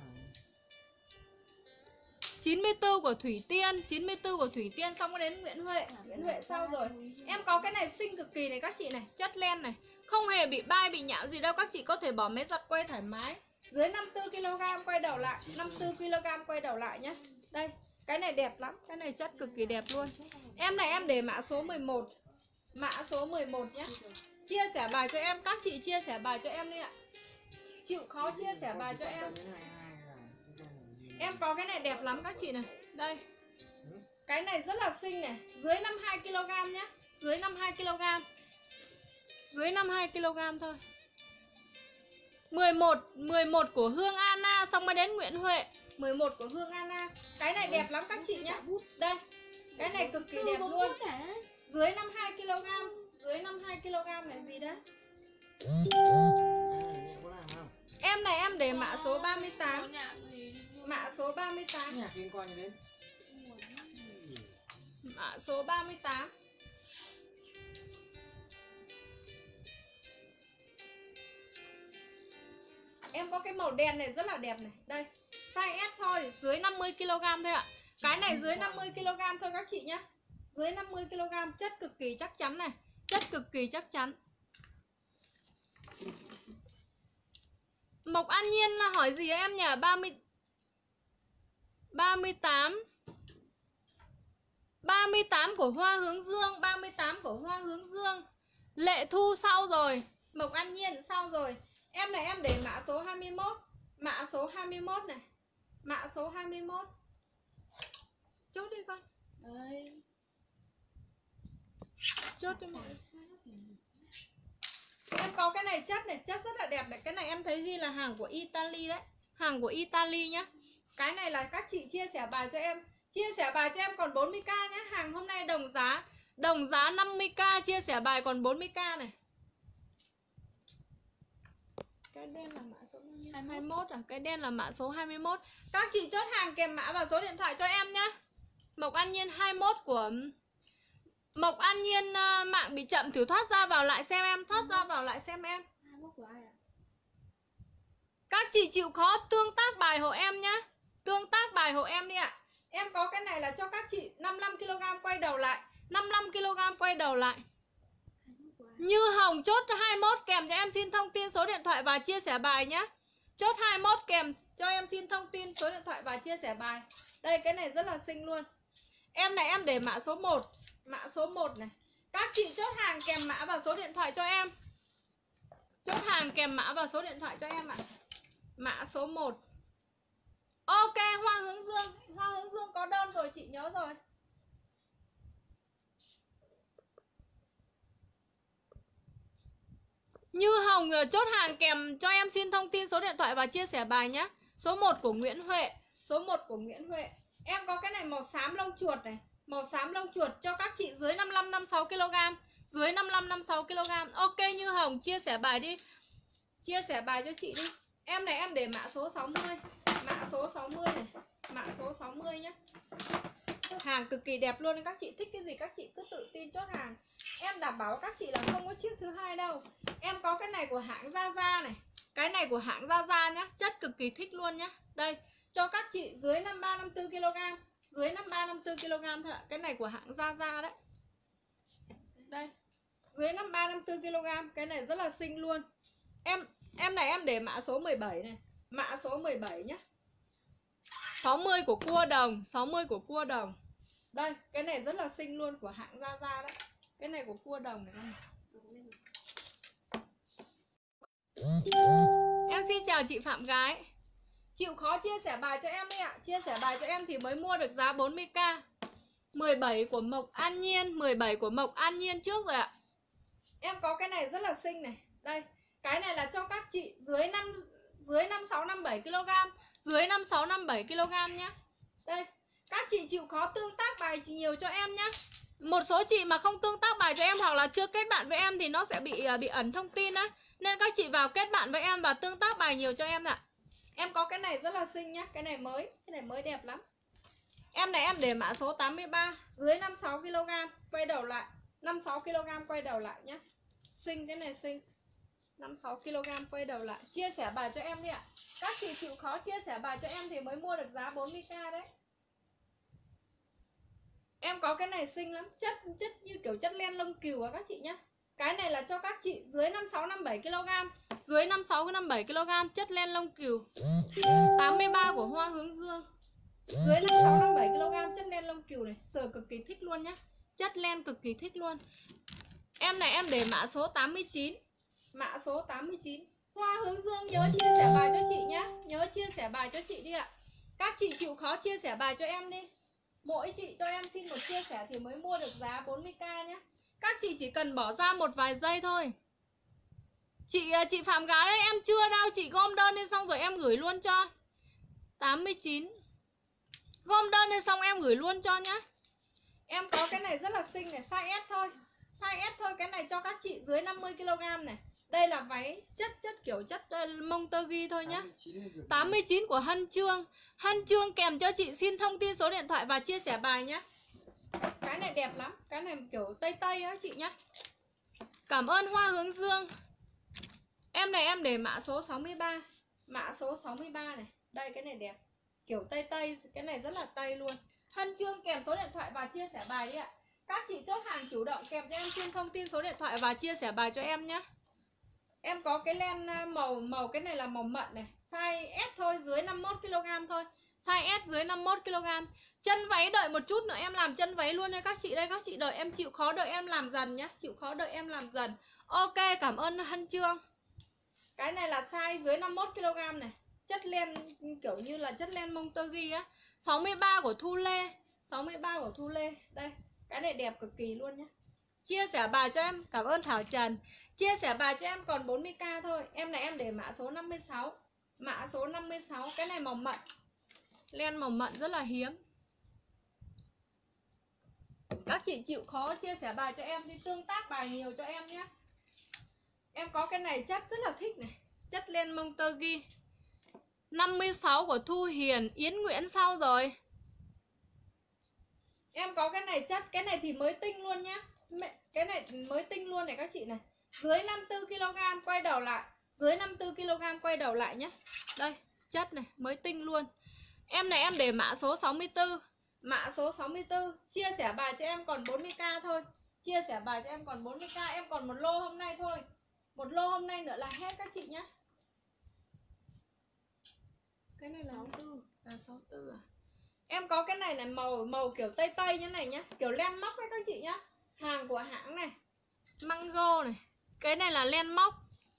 94 của Thủy Tiên. 94 của Thủy Tiên. Xong có đến Nguyễn Huệ. Nguyễn Huệ sau rồi. Em có cái này xinh cực kỳ này các chị này. Chất len này. Không hề bị bai bị nhão gì đâu. Các chị có thể bỏ máy giặt quay thoải mái. Dưới 54kg quay đầu lại. 54kg quay đầu lại nhé. Đây. Cái này đẹp lắm. Cái này chất cực kỳ đẹp luôn. Em này em để mã số 11. Mã số 11 nhé. Chia sẻ bài cho em. Các chị chia sẻ bài cho em đi ạ. Chịu khó chia sẻ bài cho em. Em có cái này đẹp lắm các chị này. Đây. Cái này rất là xinh này. Dưới 52kg nhé. Dưới 52kg. Dưới 52kg thôi. 11 của Hương Anna. Xong mới đến Nguyễn Huệ. 11 của Hương Anna. Cái này đẹp lắm các chị nhé. Đây. Cái này cực kỳ đẹp luôn. Dưới 52 kg. Dưới 52 kg là gì đấy? Em này em để mã số 38. Mã số 38. Nhà kinh quan đến. Mã số 38. Em có cái màu đen này rất là đẹp này. Đây, size S thôi, dưới 50 kg thôi ạ. Cái này dưới 50 kg thôi các chị nhá. Dưới 50 kg, chất cực kỳ chắc chắn này. Chất cực kỳ chắc chắn. Mộc An Nhiên hỏi gì em nhỉ? 38 của Hoa Hướng Dương. 38 của Hoa Hướng Dương. Lệ Thu sau rồi. Mộc An Nhiên sau rồi. Em này em để mã số 21. Mã số 21 này. Mã số 21. Chốt đi con. Đây. Chốt cho mọi người. Em có cái này chất này, chất rất là đẹp này. Cái này em thấy ghi là hàng của Italy đấy. Hàng của Italy nhá. Cái này là các chị chia sẻ bài cho em. Chia sẻ bài cho em còn 40k nhá. Hàng hôm nay đồng giá. Đồng giá 50k, chia sẻ bài còn 40k này. Cái đen là mã số 21 à? Cái đen là mã số 21. Các chị chốt hàng kèm mã và số điện thoại cho em nhá. Mộc An Nhiên 21 của Mộc An Nhiên mạng bị chậm thử thoát ra vào lại xem em. Thoát ra vào lại xem em. 21 của ai ạ? Các chị chịu khó tương tác bài hộ em nhá. Tương tác bài hộ em đi ạ. Em có cái này là cho các chị 55kg quay đầu lại. 55kg quay đầu lại. Như Hồng chốt 21 kèm cho em xin thông tin số điện thoại và chia sẻ bài nhé. Chốt 21 kèm cho em xin thông tin số điện thoại và chia sẻ bài. Đây cái này rất là xinh luôn. Em này em để mã số 1. Mã số 1 này. Các chị chốt hàng kèm mã và số điện thoại cho em. Chốt hàng kèm mã và số điện thoại cho em ạ. Mã số 1. Ok, Hoa Hướng Dương. Hoa Hướng Dương có đơn rồi, chị nhớ rồi. Như Hồng chốt hàng kèm cho em xin thông tin số điện thoại và chia sẻ bài nhé. Số 1 của Nguyễn Huệ. Số 1 của Nguyễn Huệ. Em có cái này màu xám lông chuột này. Màu xám lông chuột cho các chị dưới 55-56kg. Dưới 55-56kg. Ok Như Hồng chia sẻ bài đi. Chia sẻ bài cho chị đi. Em này em để mã số 60. Mã số 60 này. Mã số 60 nhé. Hàng cực kỳ đẹp luôn. Các chị thích cái gì các chị cứ tự tin chốt hàng. Em đảm bảo các chị là không có chiếc thứ hai đâu. Em có cái này của hãng Zaza này. Cái này của hãng Zaza nhá. Chất cực kỳ thích luôn nhá. Đây. Cho các chị dưới 53-54kg. Dưới 53-54kg thôi ạ. Cái này của hãng Zaza đấy. Đây. Dưới 53-54kg. Cái này rất là xinh luôn. Em này em để mã số 17 này. Mã số 17 nhá. 60 của cua đồng. 60 của cua đồng. Đây. Cái này rất là xinh luôn. Của hãng Zaza đấy. Cái này của cua đồng này. Em xin chào chị Phạm Gái. Chịu khó chia sẻ bài cho em đi ạ. Chia sẻ bài cho em thì mới mua được giá 40k. 17 của Mộc An Nhiên. 17 của Mộc An Nhiên trước rồi ạ. Em có cái này rất là xinh này. Đây. Cái này là cho các chị dưới 56-57kg. Dưới 56-57kg nhá. Đây. Các chị chịu khó tương tác bài nhiều cho em nhá. Một số chị mà không tương tác bài cho em hoặc là chưa kết bạn với em thì nó sẽ bị ẩn thông tin á. Nên các chị vào kết bạn với em và tương tác bài nhiều cho em ạ. Em có cái này rất là xinh nhá. Cái này mới đẹp lắm. Em này em để mã số 83. Dưới 56kg quay đầu lại. 56kg quay đầu lại nhá. Xinh, cái này xinh. 56kg quay đầu lại. Chia sẻ bài cho em đi ạ. Các chị chịu khó chia sẻ bài cho em thì mới mua được giá 40k đấy. Em có cái này xinh lắm. Chất như kiểu chất len lông cừu á các chị nhá. Cái này là cho các chị dưới 56-57kg. Dưới 56-57kg chất len lông cừu. 83 của Hoa Hướng Dương. Dưới 56-57kg chất len lông cừu này. Sờ cực kỳ thích luôn nhá. Chất len cực kỳ thích luôn. Em này em để mã số 89. Mã số 89. Hoa Hướng Dương nhớ chia sẻ bài cho chị nhá. Nhớ chia sẻ bài cho chị đi ạ. Các chị chịu khó chia sẻ bài cho em đi. Mỗi chị cho em xin một chia sẻ thì mới mua được giá 40k nhé. Các chị chỉ cần bỏ ra một vài giây thôi. Chị Phạm Gái ơi, em chưa đâu. Chị gom đơn lên xong rồi em gửi luôn cho. 89. Gom đơn lên xong em gửi luôn cho nhá. Em có cái này rất là xinh này, size S thôi. Size S thôi, cái này cho các chị dưới 50 kg này. Đây là váy chất kiểu chất mông tơ ghi thôi nhá. 89 của Hân Trương. Hân Trương kèm cho chị xin thông tin số điện thoại và chia sẻ bài nhá. Cái này đẹp lắm, cái này kiểu tây tây á chị nhá. Cảm ơn Hoa Hướng Dương. Em này em để mã số 63. Mã số 63 này. Đây cái này đẹp. Kiểu tây tây, cái này rất là tây luôn. Hân Trương kèm số điện thoại và chia sẻ bài đi ạ. Các chị chốt hàng chủ động kèm cho em xin thông tin số điện thoại và chia sẻ bài cho em nhé. Em có cái len màu cái này là màu mận này, size S thôi, dưới 51 kg thôi. Size S dưới 51 kg. Chân váy đợi một chút nữa em làm chân váy luôn đây các chị. Đây các chị đợi em, chịu khó đợi em làm dần nhé. Chịu khó đợi em làm dần. Ok, cảm ơn Hân Trương. Cái này là size dưới 51 kg này. Chất len kiểu như là chất len mông tơ ghi á. 63 của Thu Lê. 63 của Thu Lê. Đây, cái này đẹp cực kỳ luôn nhé. Chia sẻ bài cho em, cảm ơn Thảo Trần. Chia sẻ bài cho em còn 40k thôi. Em này em để mã số 56. Mã số 56, cái này màu mận. Len màu mận rất là hiếm. Các chị chịu khó chia sẻ bài cho em đi, tương tác bài nhiều cho em nhé. Em có cái này chất rất là thích này, chất len mông tơ ghi. 56 của Thu Hiền. Yến Nguyễn sau rồi. Em có cái này chất, cái này thì mới tinh luôn nhá. Cái này mới tinh luôn này các chị này. Dưới 54 kg quay đầu lại. Dưới 54 kg quay đầu lại nhé. Đây, chất này, mới tinh luôn. Em này em để mã số 64. Mã số 64. Chia sẻ bài cho em còn 40k thôi. Chia sẻ bài cho em còn 40k. Em còn một lô hôm nay thôi. Một lô hôm nay nữa là hết các chị nhé. Cái này là 64. Là 64 à? Em có cái này là màu kiểu tây tây như này nhá. Kiểu len móc đấy các chị nhá. Hàng của hãng này, Mango này. Cái này là len móc.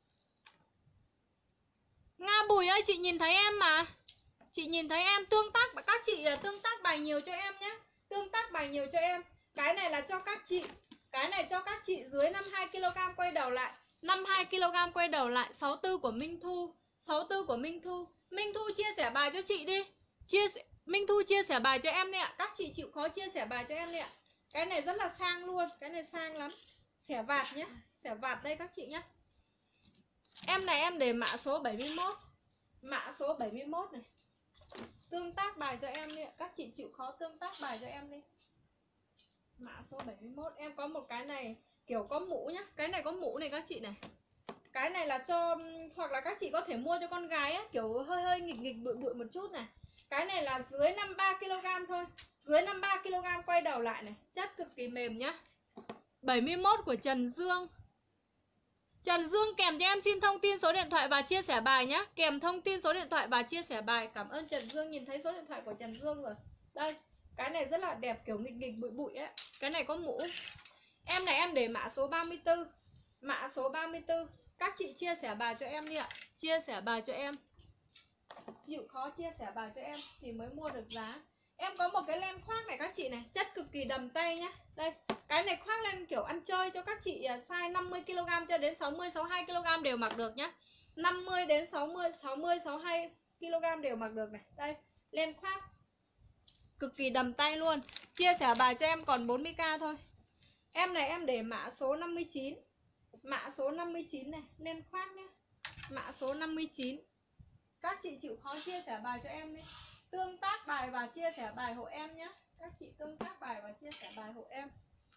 Nga Bùi ơi, chị nhìn thấy em mà. Chị nhìn thấy em, tương tác. Các chị tương tác bài nhiều cho em nhé. Tương tác bài nhiều cho em. Cái này là cho các chị. Cái này cho các chị dưới 52kg quay đầu lại. 52kg quay đầu lại. 64 của Minh Thu. 64 của Minh Thu. Minh Thu chia sẻ bài cho chị đi. Minh Thu chia sẻ bài cho em đi ạ. Các chị chịu khó chia sẻ bài cho em đi ạ. Cái này rất là sang luôn. Cái này sang lắm. Xẻ vạt nhé. Xẻ vạt đây các chị nhé. Em này em để mã số 71. Mã số 71 này. Tương tác bài cho em đi ạ. Các chị chịu khó tương tác bài cho em đi. Mã số 71. Em có một cái này kiểu có mũ nhá. Cái này có mũ này các chị này. Cái này là cho, hoặc là các chị có thể mua cho con gái á, kiểu hơi nghịch bụi một chút này. Cái này là dưới 53kg thôi. Dưới 53kg quay đầu lại này. Chất cực kỳ mềm nhá. 71 của Trần Dương. Trần Dương kèm cho em xin thông tin số điện thoại và chia sẻ bài nhé. Kèm thông tin số điện thoại và chia sẻ bài. Cảm ơn Trần Dương, nhìn thấy số điện thoại của Trần Dương rồi. Đây, cái này rất là đẹp, kiểu nghịch bụi ấy. Cái này có mũ. Em này em để mã số 34. Mã số 34. Các chị chia sẻ bài cho em đi ạ. Chia sẻ bài cho em. Chịu khó chia sẻ bài cho em thì mới mua được giá. Em có một cái len khoác này các chị này. Chất cực kỳ đầm tay nhá. Đây, cái này khoác lên kiểu ăn chơi cho các chị size 50kg cho đến 60-62kg đều mặc được nhá. 50 đến 60-62kg đều mặc được này. Đây, len khoác cực kỳ đầm tay luôn. Chia sẻ bài cho em còn 40k thôi. Em này em để mã số 59. Mã số 59 này, len khoác nhá. Mã số 59. Các chị chịu khó chia sẻ bài cho em đi. Tương tác bài và chia sẻ bài hộ em nhé. Các chị tương tác bài và chia sẻ bài hộ em.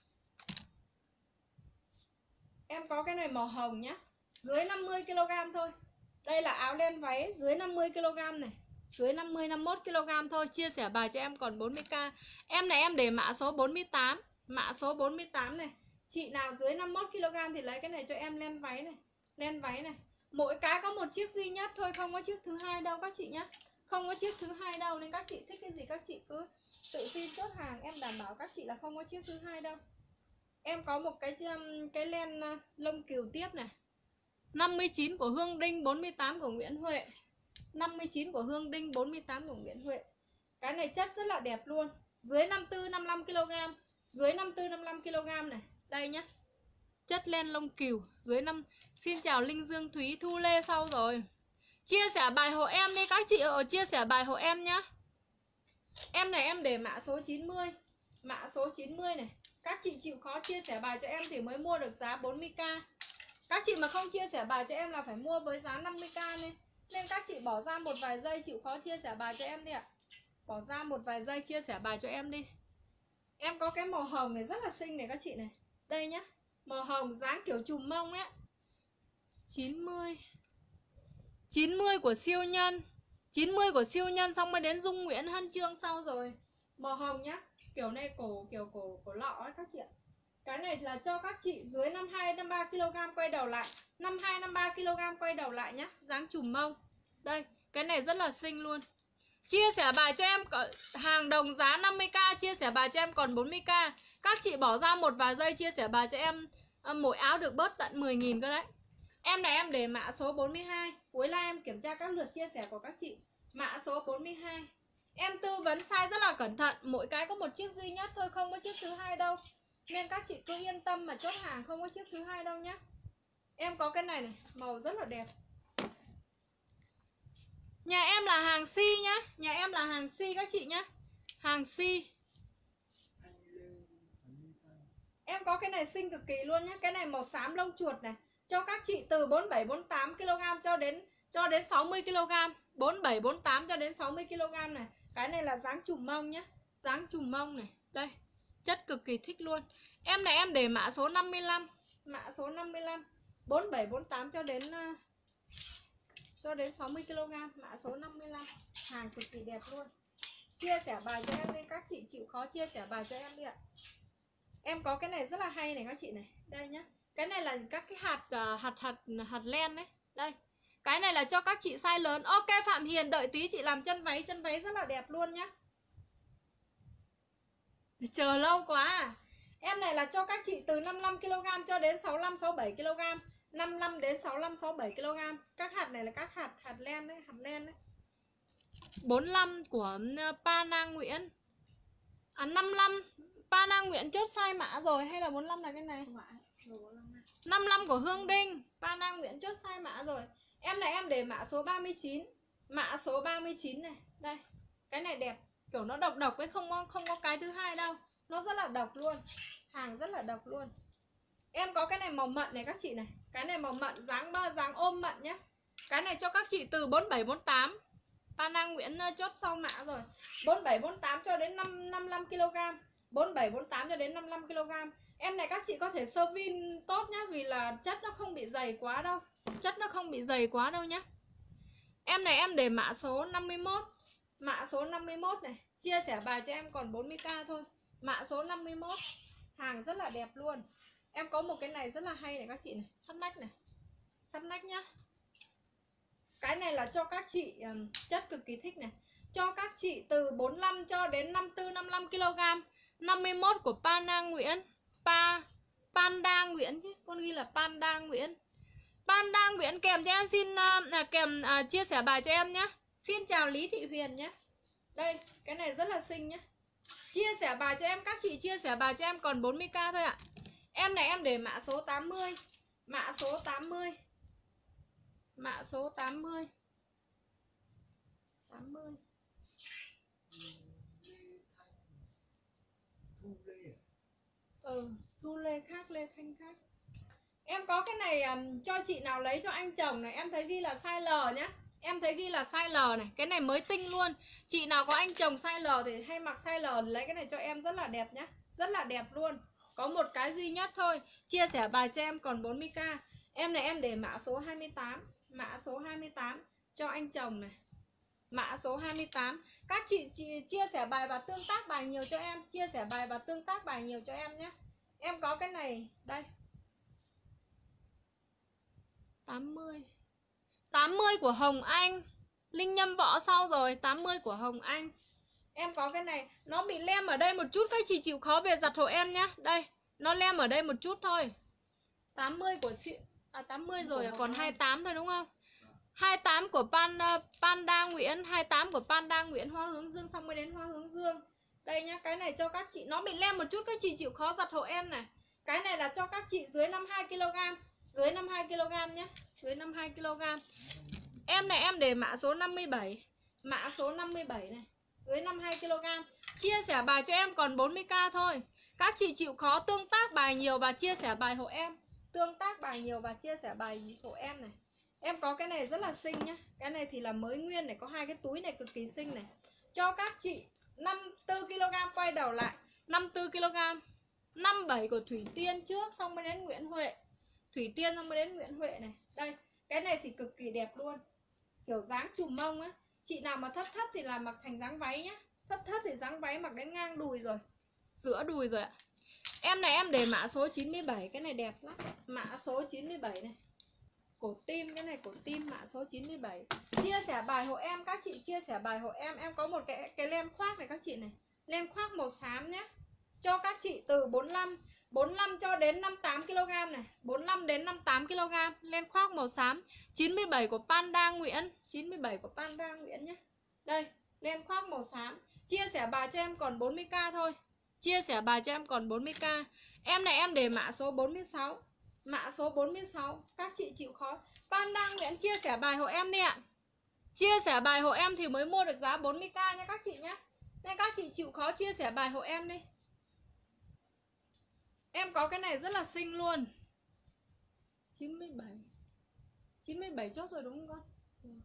Em có cái này màu hồng nhá. Dưới 50kg thôi. Đây là áo len váy dưới 50kg này. Dưới 50-51kg thôi. Chia sẻ bài cho em còn 40k. Em này em để mã số 48. Mã số 48 này. Chị nào dưới 51kg thì lấy cái này cho em, len váy này. Len váy này. Mỗi cái có một chiếc duy nhất thôi, không có chiếc thứ hai đâu các chị nhé. Không có chiếc thứ hai đâu, nên các chị thích cái gì các chị cứ tự tin chốt hàng. Em đảm bảo các chị là không có chiếc thứ hai đâu. Em có một cái len lông cừu tiếp này. 59 của Hương Đinh, 48 của Nguyễn Huệ. 59 của Hương Đinh, 48 của Nguyễn Huệ. Cái này chất rất là đẹp luôn. Dưới 54-55kg. Dưới 54-55kg này. Đây nhá. Chất len lông cừu dưới 5. Xin chào Linh Dương Thúy, Thu Lê sau rồi. Chia sẻ bài hộ em đi các chị ơi, chia sẻ bài hộ em nhá. Em này em để mã số 90. Mã số 90 này. Các chị chịu khó chia sẻ bài cho em thì mới mua được giá 40k. Các chị mà không chia sẻ bài cho em là phải mua với giá 50k nên các chị bỏ ra một vài giây chịu khó chia sẻ bài cho em đi ạ. Bỏ ra một vài giây chia sẻ bài cho em đi. Em có cái màu hồng này rất là xinh này các chị này. Đây nhá. Màu hồng dáng kiểu trùm mông ấy. 90 của siêu nhân. 90 của siêu nhân xong mới đến Dung Nguyễn Hân Trương sau rồi. Màu hồng nhá. Kiểu này cổ lọ ấy các chị ạ. Cái này là cho các chị dưới 52 53 kg quay đầu lại. 52 53 kg quay đầu lại nhá, dáng trùm mông. Đây, cái này rất là xinh luôn. Chia sẻ bài cho em hàng đồng giá 50k, chia sẻ bài cho em còn 40k. Các chị bỏ ra một vài giây chia sẻ bài cho em, mỗi áo được bớt tận 10.000 cơ đấy. Em này em để mã số 42. Cuối live em kiểm tra các lượt chia sẻ của các chị. Mã số 42. Em tư vấn size rất là cẩn thận. Mỗi cái có một chiếc duy nhất thôi, không có chiếc thứ hai đâu. Nên các chị cứ yên tâm mà chốt hàng, không có chiếc thứ hai đâu nhá. Em có cái này này, màu rất là đẹp. Nhà em là hàng si nhá. Nhà em là hàng si các chị nhá. Hàng si. Em có cái này xinh cực kỳ luôn nhá. Cái này màu xám lông chuột này. Cho các chị từ 47 48 kg cho đến 60 kg. 47 48 cho đến 60 kg này. Cái này là dáng trùm mông nhá. Dáng trùm mông này. Đây. Chất cực kỳ thích luôn. Em này em để mã số 55. Mã số 55. 47 48 cho đến 60 kg. Mã số 55. Hàng cực kỳ đẹp luôn. Chia sẻ bài cho em đi. Các chị chịu khó chia sẻ bài cho em đi ạ. Em có cái này rất là hay này các chị này. Đây nhá. Cái này là các cái hạt len đấy. Đây. Cái này là cho các chị size lớn. Ok Phạm Hiền, đợi tí chị làm chân váy rất là đẹp luôn nhá. Chờ lâu quá à. Em này là cho các chị từ 55 kg cho đến 65 67 kg. 55 đến 65 67 kg. Các hạt này là các hạt len đấy, hạt len đấy. 45 của Pana Nguyễn. 55 Pana Nguyễn chốt size mã rồi hay là 45 là cái này? 55 của Hương Đinh. Pana Nguyễn chốt size mã rồi. Em này em để mã số 39. Mã số 39 này. Đây. Cái này đẹp. Kiểu nó độc ấy, không có cái thứ hai đâu. Nó rất là độc luôn. Hàng rất là độc luôn. Em có cái này màu mận này các chị này. Cái này màu mận dáng ôm mận nhá. Cái này cho các chị từ 47 48. Pana Nguyễn chốt sau mã rồi. 47 48 cho đến 55 kg. 47 48 cho đến 55 kg. Em này các chị có thể sơ vin tốt nhá, vì là chất nó không bị dày quá đâu. Chất nó không bị dày quá đâu nhá. Em này em để mã số 51. Mã số 51 này. Chia sẻ bài cho em còn 40k thôi. Mã số 51. Hàng rất là đẹp luôn. Em có một cái này rất là hay này các chị này. Sắt nách này. Sắt nách nhá. Cái này là cho các chị chất cực kỳ thích này. Cho các chị từ 45 cho đến 54 55 kg. 51 của Pana Nguyễn. Panda Nguyễn chứ. Con ghi là Panda Nguyễn. Panda Nguyễn kèm cho em xin chia sẻ bài cho em nhé. Xin chào Lý Thị Huyền nhé. Đây, cái này rất là xinh nhé. Chia sẻ bài cho em, các chị chia sẻ bài cho em còn 40k thôi ạ. Em này em để mã số 80. Mã số 80. Mã số 80. 80. Thu Lê khác, Lê Thanh khác. Em có cái này cho chị nào lấy cho anh chồng này. Em thấy ghi là size L nhá. Em thấy ghi là size L này. Cái này mới tinh luôn. Chị nào có anh chồng size L thì hay mặc size L, lấy cái này cho em rất là đẹp nhá. Rất là đẹp luôn. Có một cái duy nhất thôi. Chia sẻ bài cho em còn 40k. Em này em để mã số 28. Mã số 28 cho anh chồng này. Mã số 28. Các chị chia sẻ bài và tương tác bài nhiều cho em. Chia sẻ bài và tương tác bài nhiều cho em nhé. Em có cái này. Đây. 80. 80 của Hồng Anh. Linh Nhâm Võ sau rồi. 80 của Hồng Anh. Em có cái này. Nó bị lem ở đây một chút. Các chị chịu khó về giặt hộ em nhá. Đây. Nó lem ở đây một chút thôi. 80 của 80 rồi. Còn 28 thôi đúng không? 28 của Panda Nguyễn. 28 của Panda Nguyễn. Hoa hướng dương xong mới đến hoa hướng dương. Đây nhá. Cái này cho các chị. Nó bị lem một chút. Các chị chịu khó giặt hộ em này. Cái này là cho các chị dưới 52 kg. Dưới 52 kg nhé. Dưới 52 kg. Em này em để mã số 57. Mã số 57 này. Dưới 52 kg. Chia sẻ bài cho em còn 40k thôi. Các chị chịu khó tương tác bài nhiều và chia sẻ bài hộ em. Tương tác bài nhiều và chia sẻ bài hộ em này. Em có cái này rất là xinh nhá. Cái này thì là mới nguyên này, có hai cái túi này cực kỳ xinh này. Cho các chị 54kg, quay đầu lại 54kg. 57 của Thủy Tiên trước, xong mới đến Nguyễn Huệ. Thủy Tiên xong mới đến Nguyễn Huệ này. Đây, cái này thì cực kỳ đẹp luôn. Kiểu dáng chùm mông á. Chị nào mà thấp thấp thì là mặc thành dáng váy nhá. Thấp thấp thì dáng váy mặc đến ngang đùi rồi, giữa đùi rồi ạ. Em này em để mã số 97. Cái này đẹp lắm. Mã số 97 này. Cổ tim, cái này cổ tim, mã số 97. Chia sẻ bài hộ em, các chị chia sẻ bài hộ em. Em có một cái len khoác này các chị này. Len khoác màu xám nhé. Cho các chị từ 45 cho đến 58kg này. 45 đến 58kg. Len khoác màu xám. 97 của Panda Nguyễn. 97 của Panda Nguyễn nhé. Đây, len khoác màu xám. Chia sẻ bài cho em còn 40k thôi. Chia sẻ bài cho em còn 40k. Em này em để mã số 46. Mã số 46. Các chị chịu khó. Panda Nguyễn chia sẻ bài hộ em đi ạ. Chia sẻ bài hộ em thì mới mua được giá 40k nha các chị nhé. Nên các chị chịu khó chia sẻ bài hộ em đi. Em có cái này rất là xinh luôn. 97. 97 chốt rồi đúng không con?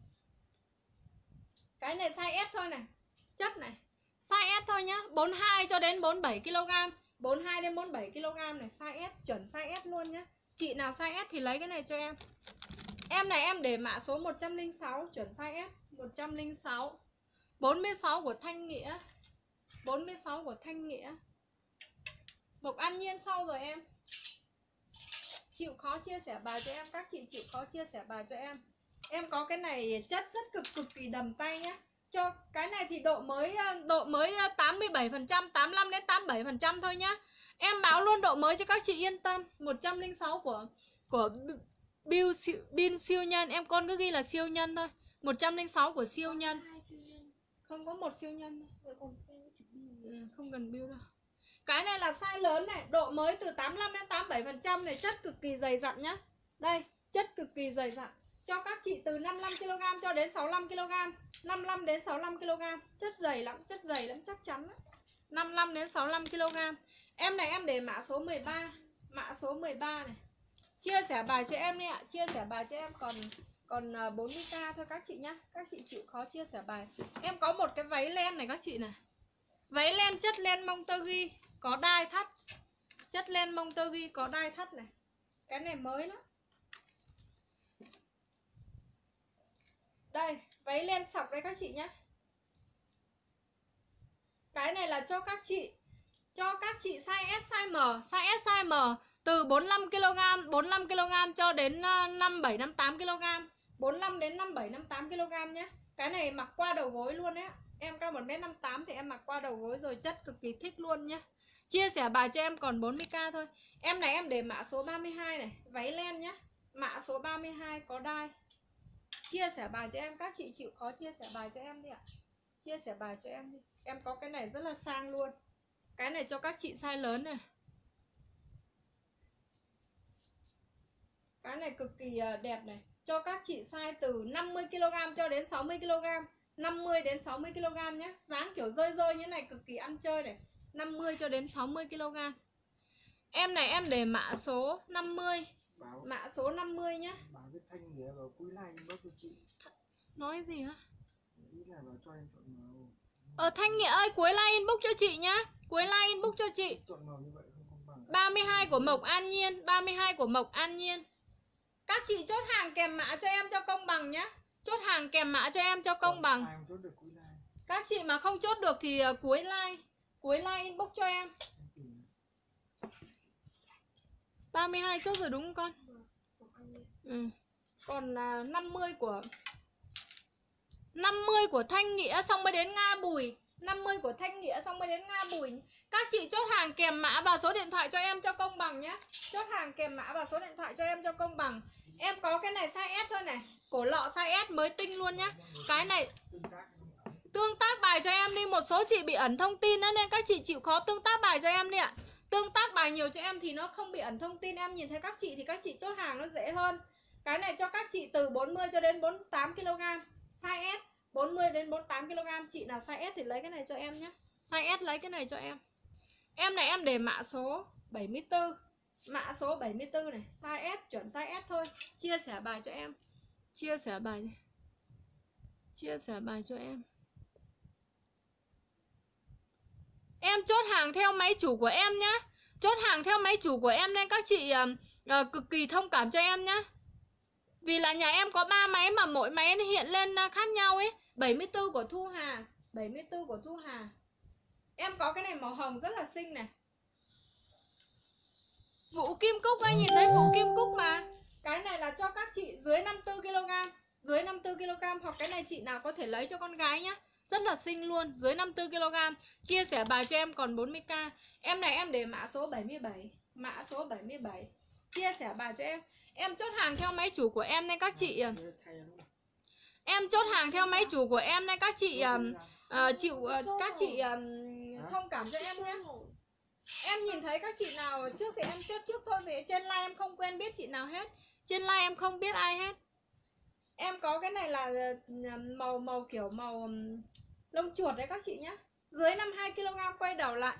Cái này size S thôi này. Chất này. Size S thôi nhá. 42 cho đến 47kg. 42 đến 47kg này. Size S, chuẩn size S luôn nhá. Chị nào size S thì lấy cái này cho em. Em này em để mã số 106. Chuẩn size S 106. 46 của Thanh Nghĩa. 46 của Thanh Nghĩa. Mộc An Nhiên sau rồi em. Chịu khó chia sẻ bài cho em. Các chị chịu khó chia sẻ bài cho em. Em có cái này chất rất cực kỳ đầm tay nhé. Cho cái này thì độ mới 87%, 85 đến 87% thôi nhá. Em báo luôn độ mới cho các chị yên tâm. 106 của Bin siêu nhân. Em con cứ ghi là siêu nhân thôi. 106 của siêu nhân. Không có một siêu nhân thôi. Không cần bill đâu. Cái này là size lớn này. Độ mới từ 85 đến 87% này. Chất cực kỳ dày dặn nhá. Đây, chất cực kỳ dày dặn. Cho các chị từ 55kg cho đến 65kg. 55 đến 65kg. Chất dày lắm, chắc chắn đấy. 55 đến 65kg. Em này em để mã số 13. Mã số 13 này. Chia sẻ bài cho em đi ạ. Chia sẻ bài cho em còn 40k thôi các chị nhá. Các chị chịu khó chia sẻ bài. Em có một cái váy len này các chị này. Váy len chất len Monterey có đai thắt. Chất len Monterey có đai thắt này. Cái này mới lắm. Đây, váy len sọc đây các chị nhé. Cái này là cho các chị size S, size M. Size S, size M từ 45kg cho đến 57, 58kg. 45 đến 57, 58kg nhé. Cái này mặc qua đầu gối luôn đấy. Em cao 1m58 thì em mặc qua đầu gối rồi. Chất cực kỳ thích luôn nhé. Chia sẻ bài cho em còn 40k thôi. Em này em để mã số 32 này. Váy len nhé. Mã số 32 có đai. Chia sẻ bài cho em. Các chị chịu khó chia sẻ bài cho em đi ạ. Chia sẻ bài cho em đi. Em có cái này rất là sang luôn. Cái này cho các chị size lớn này. Cái này cực kỳ đẹp này. Cho các chị size từ 50kg cho đến 60kg. 50 đến 60kg nhé. Dáng kiểu rơi rơi như này cực kỳ ăn chơi này. 50 cho đến 60kg. Em này em để mã số 50. Mã số 50 nhé. Báo với Thanh Nghĩa vào cuối like inbox cho chị. Nói gì hả? Ý là vào cho em chọn màu. Thanh Nghĩa ơi, cuối like inbox cho chị nhá. Cuối like inbox cho chị. Chọn màu như vậy không công bằng. 32 của Mộc An Nhiên. 32 của Mộc An Nhiên. Các chị chốt hàng kèm mã cho em cho công bằng nhá. Chốt hàng kèm mã cho em cho công bằng. Ai không chốt được cuối like. Các chị mà không chốt được thì cuối like inbox cho em. 32 chốt rồi đúng không con? Ừ. Còn 50 của Thanh Nghĩa xong mới đến Nga Bùi. 50 của Thanh Nghĩa xong mới đến Nga Bùi. Các chị chốt hàng kèm mã và số điện thoại cho em cho công bằng nhé. Chốt hàng kèm mã và số điện thoại cho em cho công bằng. Em có cái này size S thôi này. Cổ lọ size S mới tinh luôn nhá. Cái này tương tác bài cho em đi. Một số chị bị ẩn thông tin đó, nên các chị chịu khó tương tác bài cho em đi ạ. Tương tác bài nhiều cho em thì nó không bị ẩn thông tin. Em nhìn thấy các chị thì các chị chốt hàng nó dễ hơn. Cái này cho các chị từ 40 cho đến 48kg. Size S 40 đến 48kg. Chị nào size S thì lấy cái này cho em nhé. Size S lấy cái này cho em. Em này em để mã số 74. Mã số 74 này, size S, chuẩn size S thôi. Chia sẻ bài cho em. Chia sẻ bài này. Chia sẻ bài cho em. Em chốt hàng theo máy chủ của em nhá. Chốt hàng theo máy chủ của em nên các chị cực kỳ thông cảm cho em nhá. Vì là nhà em có 3 máy mà mỗi máy nó hiện lên khác nhau ấy. 74 của Thu Hà. 74 của Thu Hà. Em có cái này màu hồng rất là xinh này. Vũ Kim Cúc, anh nhìn thấy Vũ Kim Cúc mà. Cái này là cho các chị dưới 54kg. Dưới 54kg. Hoặc cái này chị nào có thể lấy cho con gái nhá. Rất là xinh luôn. Dưới 54kg. Chia sẻ bài cho em còn 40k. Em này em để mã số 77. Mã số 77. Chia sẻ bài cho em. Em chốt hàng theo máy chủ của em nên các chị em chốt hàng theo máy chủ của em nên các chị thông cảm cho em nhé. Em nhìn thấy các chị nào trước thì em chốt trước thôi. Vì trên live em không quen biết chị nào hết. Trên live em không biết ai hết. Em có cái này là màu kiểu màu lông chuột đấy các chị nhé. Dưới 52kg quay đầu lại.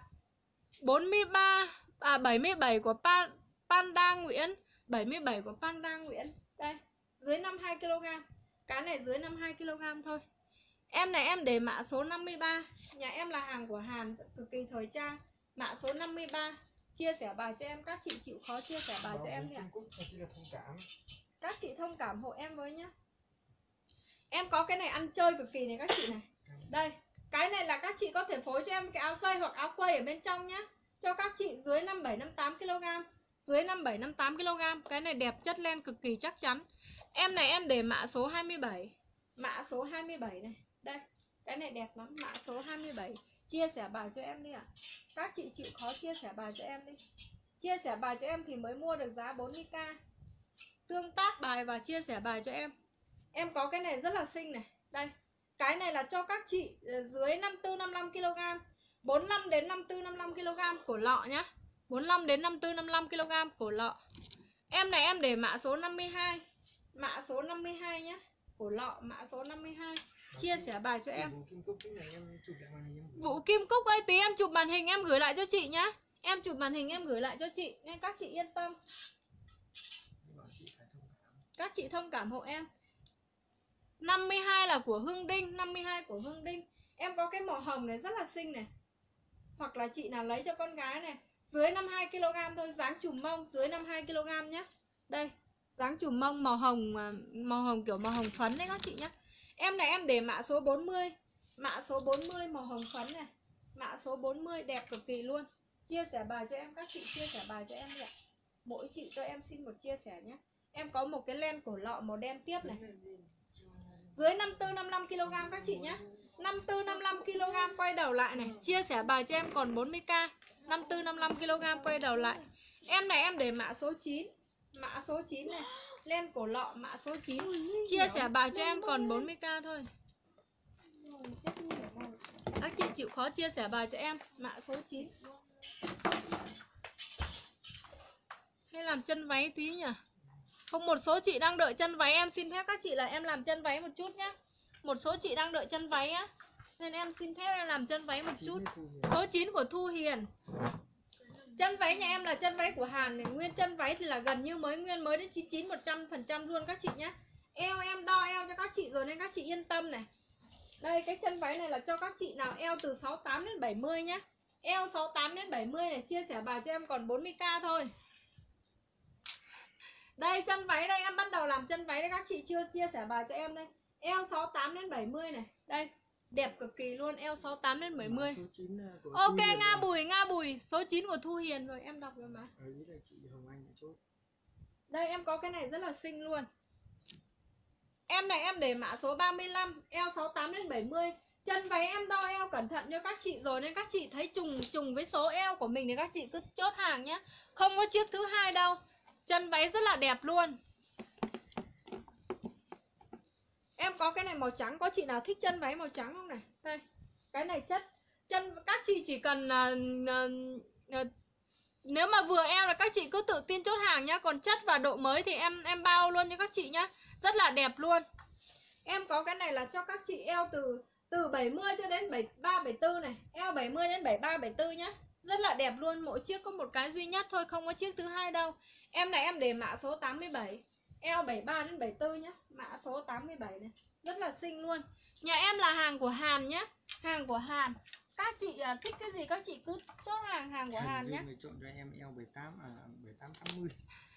77 của Panda Nguyễn. 77 của Panda Nguyễn. Đây, dưới 52kg. Cái này dưới 52kg thôi. Em này em để mã số 53. Nhà em là hàng của Hàn, cực kỳ thời trang. Mã số 53. Chia sẻ bài cho em. Các chị chịu khó chia sẻ bài cho em nhé. Các chị thông cảm hộ em với nhá. Em có cái này ăn chơi cực kỳ này các chị này. Đây, cái này là các chị có thể phối cho em cái áo dây hoặc áo quây ở bên trong nhá. Cho các chị dưới 57-58kg. Dưới 57-58kg. Cái này đẹp, chất len cực kỳ chắc chắn. Em này em để mã số 27. Mã số 27 này. Đây, cái này đẹp lắm. Mã số 27. Chia sẻ bài cho em đi ạ. Các chị chịu khó chia sẻ bài cho em đi. Chia sẻ bài cho em thì mới mua được giá 40k. Tương tác bài và chia sẻ bài cho em. Em có cái này rất là xinh này. Đây, cái này là cho các chị dưới 54-55kg. 45 đến 54-55kg cổ lọ nhá. 45 đến 54-55kg cổ lọ. Em này em để mã số 52. Mã số 52 nhá. Cổ lọ mã số 52. Chia sẻ bài cho em. Vũ Kim Cúc ơi, tí em chụp màn hình em gửi lại cho chị nhá. Em chụp màn hình em gửi lại cho chị nên các chị yên tâm. Các chị thông cảm hộ em. 52 là của Hương Đinh. 52 của Hương Đinh. Em có cái màu hồng này rất là xinh này. Hoặc là chị nào lấy cho con gái này. Dưới 52kg thôi. Dáng chùm mông dưới 52kg nhé. Đây, dáng chùm mông màu hồng kiểu màu hồng phấn đấy các chị nhé. Em này em để mã số 40. Mã số 40 màu hồng phấn này. Mã số 40 đẹp cực kỳ luôn. Chia sẻ bài cho em. Các chị chia sẻ bài cho em đi ạ. Mỗi chị cho em xin một chia sẻ nhé. Em có một cái len cổ lọ màu đen tiếp này. Dưới 54-55kg các chị nhé. 54-55kg quay đầu lại này. Chia sẻ bài cho em còn 40k. 54-55kg quay đầu lại. Em này em để mã số 9. Mã số 9 này. Len cổ lọ mã số 9. Chia sẻ bài cho em còn 40k thôi. Các chị chịu khó chia sẻ bài cho em. Mã số 9. Hay làm chân váy tí nhỉ. Không, một số chị đang đợi chân váy. Em xin phép các chị là em làm chân váy một chút nhá. Một số chị đang đợi chân váy á. Nên em xin phép em làm chân váy một chút. Số 9 của Thu Hiền. Chân váy nhà em là chân váy của Hàn này. Nguyên chân váy thì là gần như mới nguyên, mới đến 99-100% luôn các chị nhé. Eo em đo eo cho các chị rồi nên các chị yên tâm này. Đây, cái chân váy này là cho các chị nào eo từ 68 đến 70 nhé. Eo 68 đến 70 này. Chia sẻ bài cho em còn 40k thôi. Đây, chân váy đây, em bắt đầu làm chân váy đây. Các chị chưa chia sẻ bài cho em đây. Eo 68 đến 70 này. Đây, đẹp cực kỳ luôn. Eo 68 đến 70. Ok, Nga Bùi. Số 9 của Thu Hiền rồi, em đọc rồi mà. Đây, em có cái này rất là xinh luôn. Em này em để mã số 35. Eo 68 đến 70. Chân váy em đo eo cẩn thận cho các chị rồi nên các chị thấy trùng với số eo của mình thì các chị cứ chốt hàng nhé. Không có chiếc thứ hai đâu. Chân váy rất là đẹp luôn. Em có cái này màu trắng. Có chị nào thích chân váy màu trắng không này? Đây, cái này chất chân. Các chị chỉ cần nếu mà vừa eo là các chị cứ tự tin chốt hàng nhá. Còn chất và độ mới thì em bao luôn cho các chị nhá. Rất là đẹp luôn. Em có cái này là cho các chị eo từ Từ 70 cho đến 73, 74 này. Eo 70 đến 73, 74 nhá. Rất là đẹp luôn. Mỗi chiếc có một cái duy nhất thôi, không có chiếc thứ hai đâu. Em này em để mã số 87. Eo 73 đến 74 nhá. Mã số 87 này. Rất là xinh luôn. Nhà em là hàng của Hàn nhá. Hàng của Hàn. Các chị thích cái gì các chị cứ chốt hàng của Hàn nhá. Người chọn cho em eo 78 78 80.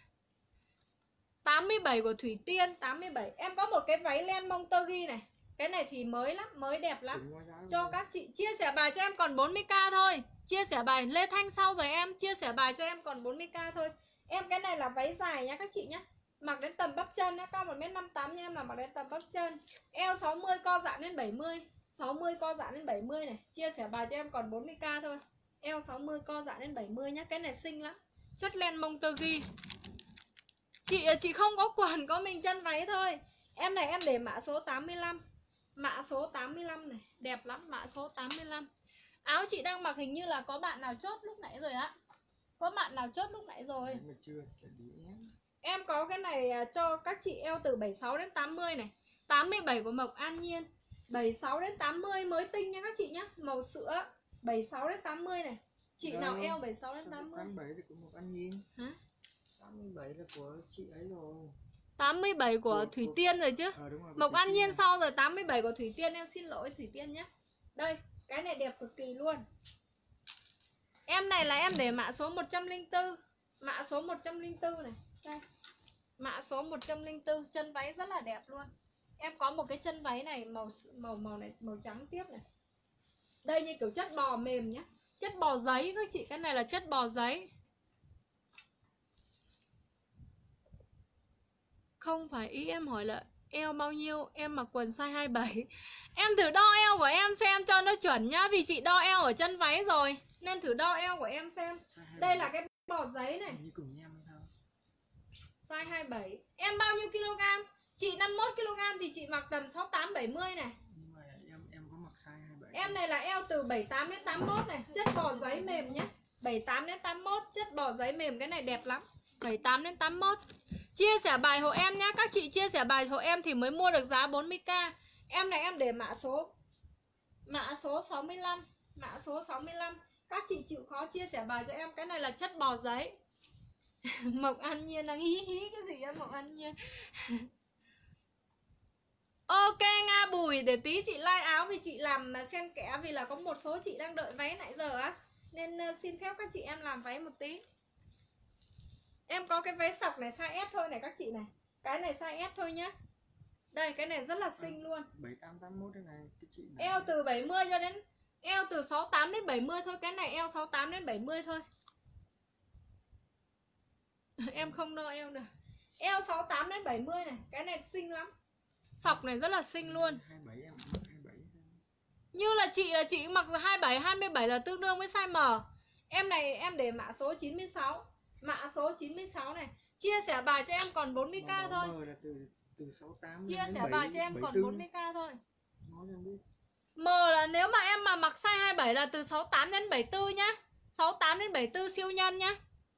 87 của Thủy Tiên, 87. Em có một cái váy len mông tơ ghi này. Cái này thì mới lắm, mới đẹp lắm. Cho các chị chia sẻ bài cho em còn 40k thôi. Chia sẻ bài Lê Thanh sau rồi em. Chia sẻ bài cho em còn 40k thôi. Em cái này là váy dài nhá các chị nhá. Mặc đến tầm bắp chân nhá. Cao 1m58 nha em, là mặc đến tầm bắp chân. Eo 60 co giãn đến 70. 60 co giãn đến 70 này. Chia sẻ bài cho em còn 40k thôi. Eo 60 co giãn đến 70 nhá. Cái này xinh lắm. Chất len mông tơ ghi. Chị không có quần, có mình chân váy thôi. Em này em để mã số 85. Mã số 85 này, đẹp lắm, mã số 85. Áo chị đang mặc hình như là có bạn nào chốt lúc nãy rồi á. Có bạn nào chốt lúc nãy rồi. Mà chưa, em có cái này cho các chị eo từ 76 đến 80 này. 87 của Mộc An Nhiên. 76 đến 80 mới tinh nha các chị nhá. Màu sữa 76 đến 80 này. Chị nào eo 76 đến 80? 87 thì của Mộc An Nhiên. Hả? 87 là của chị ấy rồi. 87 của Thủy Tiên rồi chứ. Đúng rồi, Mộc An Nhiên sau rồi. 87 của Thủy Tiên. Em xin lỗi Thủy Tiên nhé. Đây, cái này đẹp cực kỳ luôn. Em này là em để mã số 104. Mã số 104 này. Đây. Mã số 104. Chân váy rất là đẹp luôn. Em có một cái chân váy này màu này, màu trắng tiếp này. Đây như kiểu chất bò mềm nhá. Chất bò giấy các chị. Cái này là chất bò giấy. Không phải ý em hỏi là eo bao nhiêu. Em mặc quần size 27. Em thử đo eo của em xem cho nó chuẩn nhá. Vì chị đo eo ở chân váy rồi, nên thử đo eo của em xem. Đây là cái bò giấy này. Như cùng em hay sao? Size 27. Em bao nhiêu kg? Chị 51 kg thì chị mặc tầm 68, 70 này. Nhưng mà em có mặc size 27. Em này là eo từ 78 đến 81 này. Chất bò giấy mềm nhá. 78 đến 81. Chất bò giấy mềm, cái này đẹp lắm. 78 đến 81. Chia sẻ bài hộ em nhá. Các chị chia sẻ bài hộ em thì mới mua được giá 40k. Em này em để mã số 65. Mã số 65. Các chị chịu khó chia sẻ bài cho em. Cái này là chất bò giấy. Mộc An Nhiên đang hí hí cái gì á Mộc An Nhiên. Ok Nga Bùi, để tí chị like áo vì chị làm xen kẽ. Vì là có một số chị đang đợi váy nãy giờ á. Nên xin phép các chị em làm váy một tí. Em có cái váy sọc này size S thôi này các chị này. Cái này size S thôi nhá. Đây cái này rất là xinh luôn. 7881 đây này, cái chị này. Eo từ 70 cho đến eo từ 68 đến 70 thôi. Cái này eo 68 đến 70 thôi. Em không đo eo được. Eo 68 đến 70 này. Cái này xinh lắm. Sọc này rất là xinh luôn. 27 em mặc 27. Như là chị mặc 27, 27 là tương đương với size M. Em này em để mã số 96. Mã số 96 này. Chia sẻ bài cho em còn 40k thôi. M là từ 68 chia đến sẻ bài cho em 74. còn 40k thôi. Nói cho em biết. M là nếu mà em mà mặc size 27 là từ 68 đến 74 nhá. 68 đến 74 siêu nhân nhá.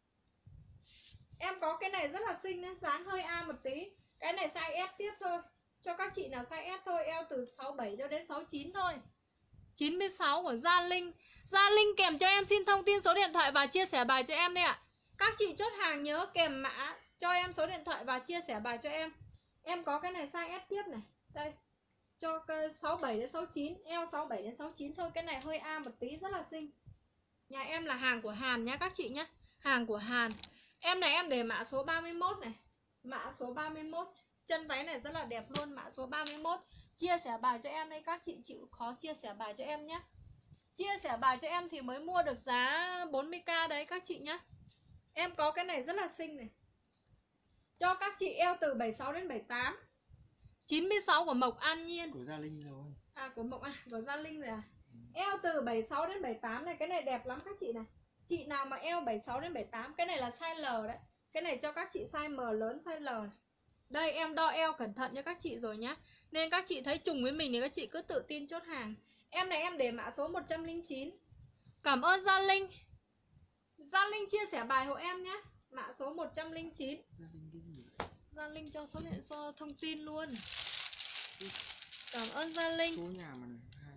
Em có cái này rất là xinh nhá, dáng hơi A một tí. Cái này size S tiếp thôi. Cho các chị nào size S thôi, eo từ 67 cho đến 69 thôi. 96 của Gia Linh. Gia Linh kèm cho em xin thông tin số điện thoại và chia sẻ bài cho em đây ạ. Các chị chốt hàng nhớ kèm mã cho em số điện thoại và chia sẻ bài cho em. Em có cái này size S tiếp này. Đây. Cho 67 đến 69, eo 67 đến 69 thôi. Cái này hơi A một tí, rất là xinh. Nhà em là hàng của Hàn nhá các chị nhá. Hàng của Hàn. Em này em để mã số 31 này. Mã số 31. Chân váy này rất là đẹp luôn. Mã số 31. Chia sẻ bài cho em đây. Các chị chịu khó chia sẻ bài cho em nhé. Chia sẻ bài cho em thì mới mua được giá 40k đấy các chị nhá. Em có cái này rất là xinh này. Cho các chị eo từ 76 đến 78. 96 của Mộc An Nhiên. Của Gia Linh rồi. À của của Gia Linh rồi à. Eo từ 76 đến 78 này. Cái này đẹp lắm các chị này. Chị nào mà eo 76 đến 78. Cái này là size L đấy. Cái này cho các chị size M lớn, size L. Đây em đo eo cẩn thận cho các chị rồi nhá. Nên các chị thấy trùng với mình thì các chị cứ tự tin chốt hàng. Em này em để mã số 109. Cảm ơn Gia Linh. Gia Linh chia sẻ bài hộ em nhé. Mã số 109. Gia Linh cho số điện số thông tin luôn. Cảm ơn Gia Linh. Số nhà mà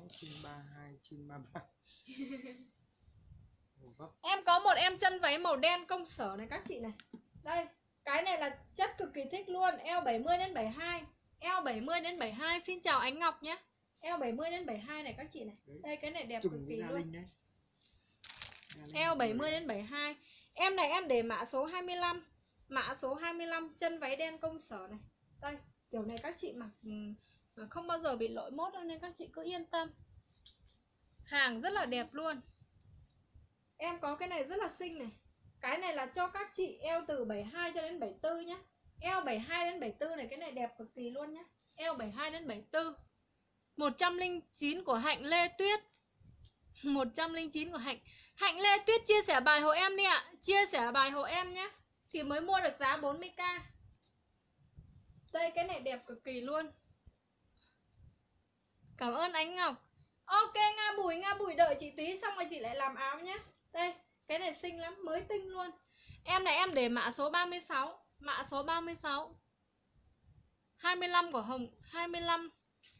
trên 32, trên 33. Ồ, vấp. Em có một em chân váy màu đen công sở này các chị này. Đây, cái này là chất cực kỳ thích luôn, eo 70 đến 72. Eo 70 đến 72, xin chào Ánh Ngọc nhé. Eo 70 đến 72 này các chị này. Đấy, Đây cái này đẹp trùng cực với kỳ Gia luôn. Linh đấy. Gia Linh Eo vừa 70 đấy. đến 72. Em này em để mã số 25. Mã số 25, chân váy đen công sở này. Đây, kiểu này các chị mặc không bao giờ bị lỗi mốt đâu, nên các chị cứ yên tâm. Hàng rất là đẹp luôn. Em có cái này rất là xinh này. Cái này là cho các chị eo từ 72 cho đến 74 nhá. Eo 72 đến 74 này, cái này đẹp cực kỳ luôn nhá. Eo 72 đến 74. 109 của Hạnh Lê Tuyết. 109 của Hạnh. Hạnh Lê Tuyết chia sẻ bài hộ em đi ạ. Chia sẻ bài hộ em nhé. Thì mới mua được giá 40k. Đây cái này đẹp cực kỳ luôn. Cảm ơn Ánh Ngọc. Ok Nga Bùi đợi chị tí, xong rồi chị lại làm áo nhé. Đây, cái này xinh lắm, mới tinh luôn. Em này em để mã số 36. Mã số 36. 25 của Hồng, 25.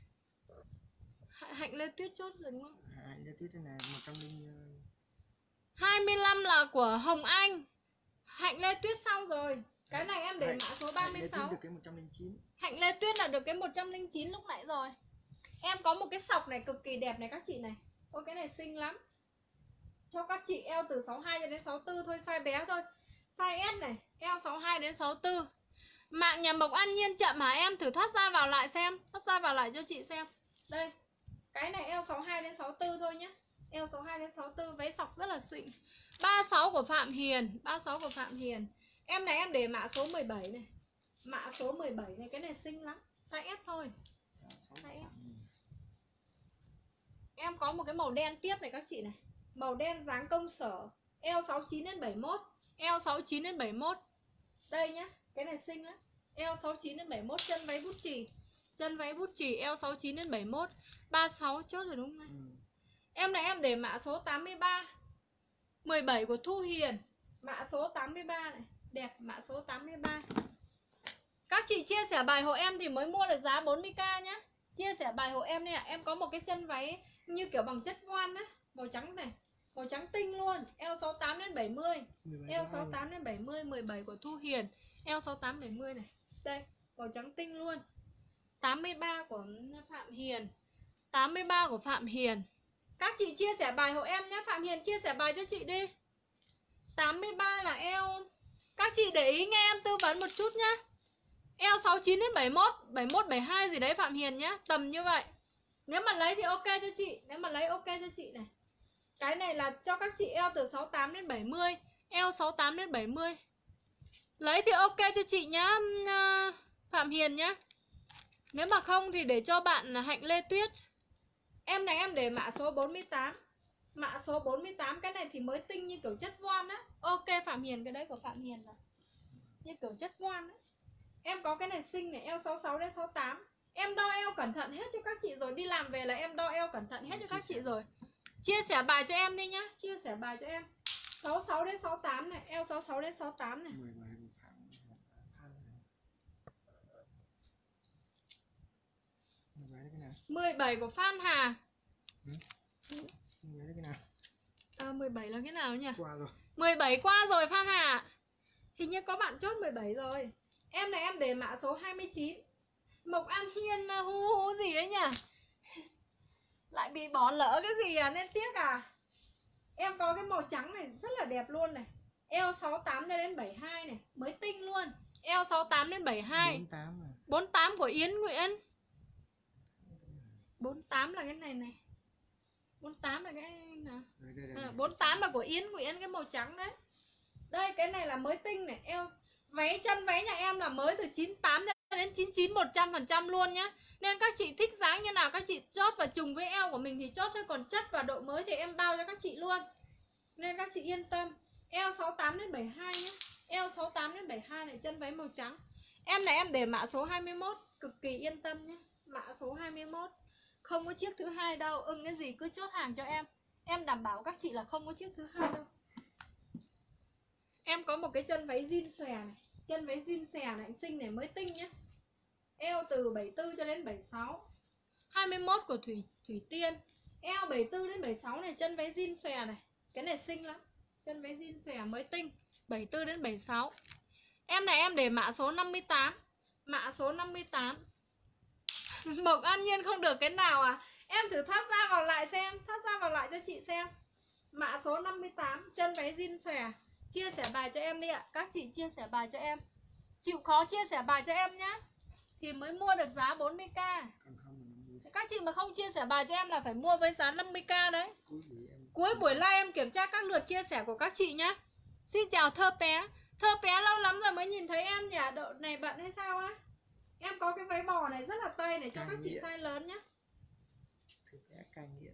Hạnh Lê Tuyết chốt rồi đúng không? Hạnh Lê Tuyết này 100. 25 là của Hồng Anh. Hạnh Lê Tuyết sau rồi. Cái này em để mã số 36. Hạnh Lê Tuyết được cái 109. Hạnh Lê Tuyết là được cái 109 lúc nãy rồi. Em có một cái sọc này cực kỳ đẹp này các chị này. Ôi cái này xinh lắm. Cho các chị eo từ 62 cho đến 64 thôi, size bé thôi. Size S này, eo 62 đến 64. Mạng nhà Mộc An Nhiên chậm hả em? Thử thoát ra vào lại xem. Thoát ra vào lại cho chị xem. Đây. Cái này eo 62 đến 64 thôi nhé. Eo 62 đến 64, váy sọc rất là xịn. 36 của Phạm Hiền. 36 của Phạm Hiền. Em này em để mã số 17 này. Mã số 17 này, cái này xinh lắm. Size S thôi. Size S. Em có một cái màu đen tiếp này các chị này. Màu đen dáng công sở. Eo 69 đến 71. Eo 69 đến 71. Đây nhá, cái này xinh lắm. Eo 69 đến 71, chân váy bút chì. Chân váy bút chì eo 69 đến 71. 36 chốt rồi đúng không? Em này em để mã số 83. 17 của Thu Hiền. Mã số 83 này, đẹp, mã số 83. Các chị chia sẻ bài hộ em thì mới mua được giá 40k nhá. Chia sẻ bài hộ em đi ạ. Em có một cái chân váy như kiểu bằng chất voan á, màu trắng này, màu trắng tinh luôn. Eo 68 đến 70. Eo 68 đến 70, 17 của Thu Hiền. Eo 68 70 này. Đây, màu trắng tinh luôn. 83 của Phạm Hiền. 83 của Phạm Hiền. Các chị chia sẻ bài hộ em nhé. Phạm Hiền chia sẻ bài cho chị đi. 83 là eo. Các chị để ý nghe em tư vấn một chút nhá. Eo 69 đến 71, 71, 72 gì đấy Phạm Hiền nhá. Tầm như vậy. Nếu mà lấy thì ok cho chị. Nếu mà lấy ok cho chị này. Cái này là cho các chị eo từ 68 đến 70. Eo 68 đến 70. Lấy thì ok cho chị nhá Phạm Hiền nhá. Nếu mà không thì để cho bạn Hạnh Lê Tuyết. Em này em để mã số 48. Mã số 48, cái này thì mới tinh như kiểu chất voan á. Ok Phạm Hiền, cái đấy của Phạm Hiền rồi. Như kiểu chất voan á. Em có cái này xinh này, eo 66 đến 68. Em đo eo cẩn thận hết cho các chị rồi. Đi làm về là em đo eo cẩn thận hết cho các chị rồi. Chia sẻ bài cho em đi nhá. Chia sẻ bài cho em. 66 đến 68 này, eo 66 đến 68 này. 17 của Phan Hà. 17 là cái nào nhỉ? Qua rồi. 17 qua rồi Phan Hà. Hình như có bạn chốt 17 rồi. Em này em để mã số 29. Mộc An Hiên hú gì ấy nhỉ? Lại bị bỏ lỡ cái gì à, nên tiếc à. Em có cái màu trắng này rất là đẹp luôn này. Eo 68 đến 72 này, mới tinh luôn. Eo 68 đến 72. 48 à. 48 của Yến Nguyễn. 48 là cái này này. 48 là cái nào? 48 là của Yến Nguyễn, cái màu trắng đấy. Đây cái này là mới tinh này. Eo váy chân váy nhà em là mới từ 98 đến 99 100% luôn nhá. Nên các chị thích dáng như nào các chị chốt và trùng với eo của mình thì chốt thôi. Còn chất và độ mới thì em bao cho các chị luôn. Nên các chị yên tâm. Eo 68 đến 72 nhá. Eo 68 đến 72 này, chân váy màu trắng. Em này em để mã số 21. Cực kỳ yên tâm nhé. Mã số 21. Không có chiếc thứ hai đâu. Ưng cái gì cứ chốt hàng cho em. Em đảm bảo các chị là không có chiếc thứ hai đâu. Em có một cái chân váy jean xòe này. Chân váy jean xòe này, xinh này, mới tinh nhé. Eo từ 74 cho đến 76. 21 của Thủy Tiên. Eo 74 đến 76 này, chân váy jean xòe này. Cái này xinh lắm. Chân váy jean xòe mới tinh. 74 đến 76. Em này em để mã số 58. Mã số 58. Mộc An Nhiên không được cái nào à? Em thử thoát ra vào lại xem. Thoát ra vào lại cho chị xem. Mã số 58. Chân váy jean xòe. Chia sẻ bài cho em đi ạ. Các chị chia sẻ bài cho em. Chịu khó chia sẻ bài cho em nhá, thì mới mua được giá 40k. Còn không là 50. Các chị mà không chia sẻ bài cho em là phải mua với giá 50k đấy. Cuối Cuối buổi live em kiểm tra các lượt chia sẻ của các chị nhá. Xin chào Thơ Pé. Thơ Pé lâu lắm rồi mới nhìn thấy em nhỉ? Độ này bận hay sao á? Em có cái váy bò này rất là tây này cho các chị size lớn nhá. Thực ra cai nghiện.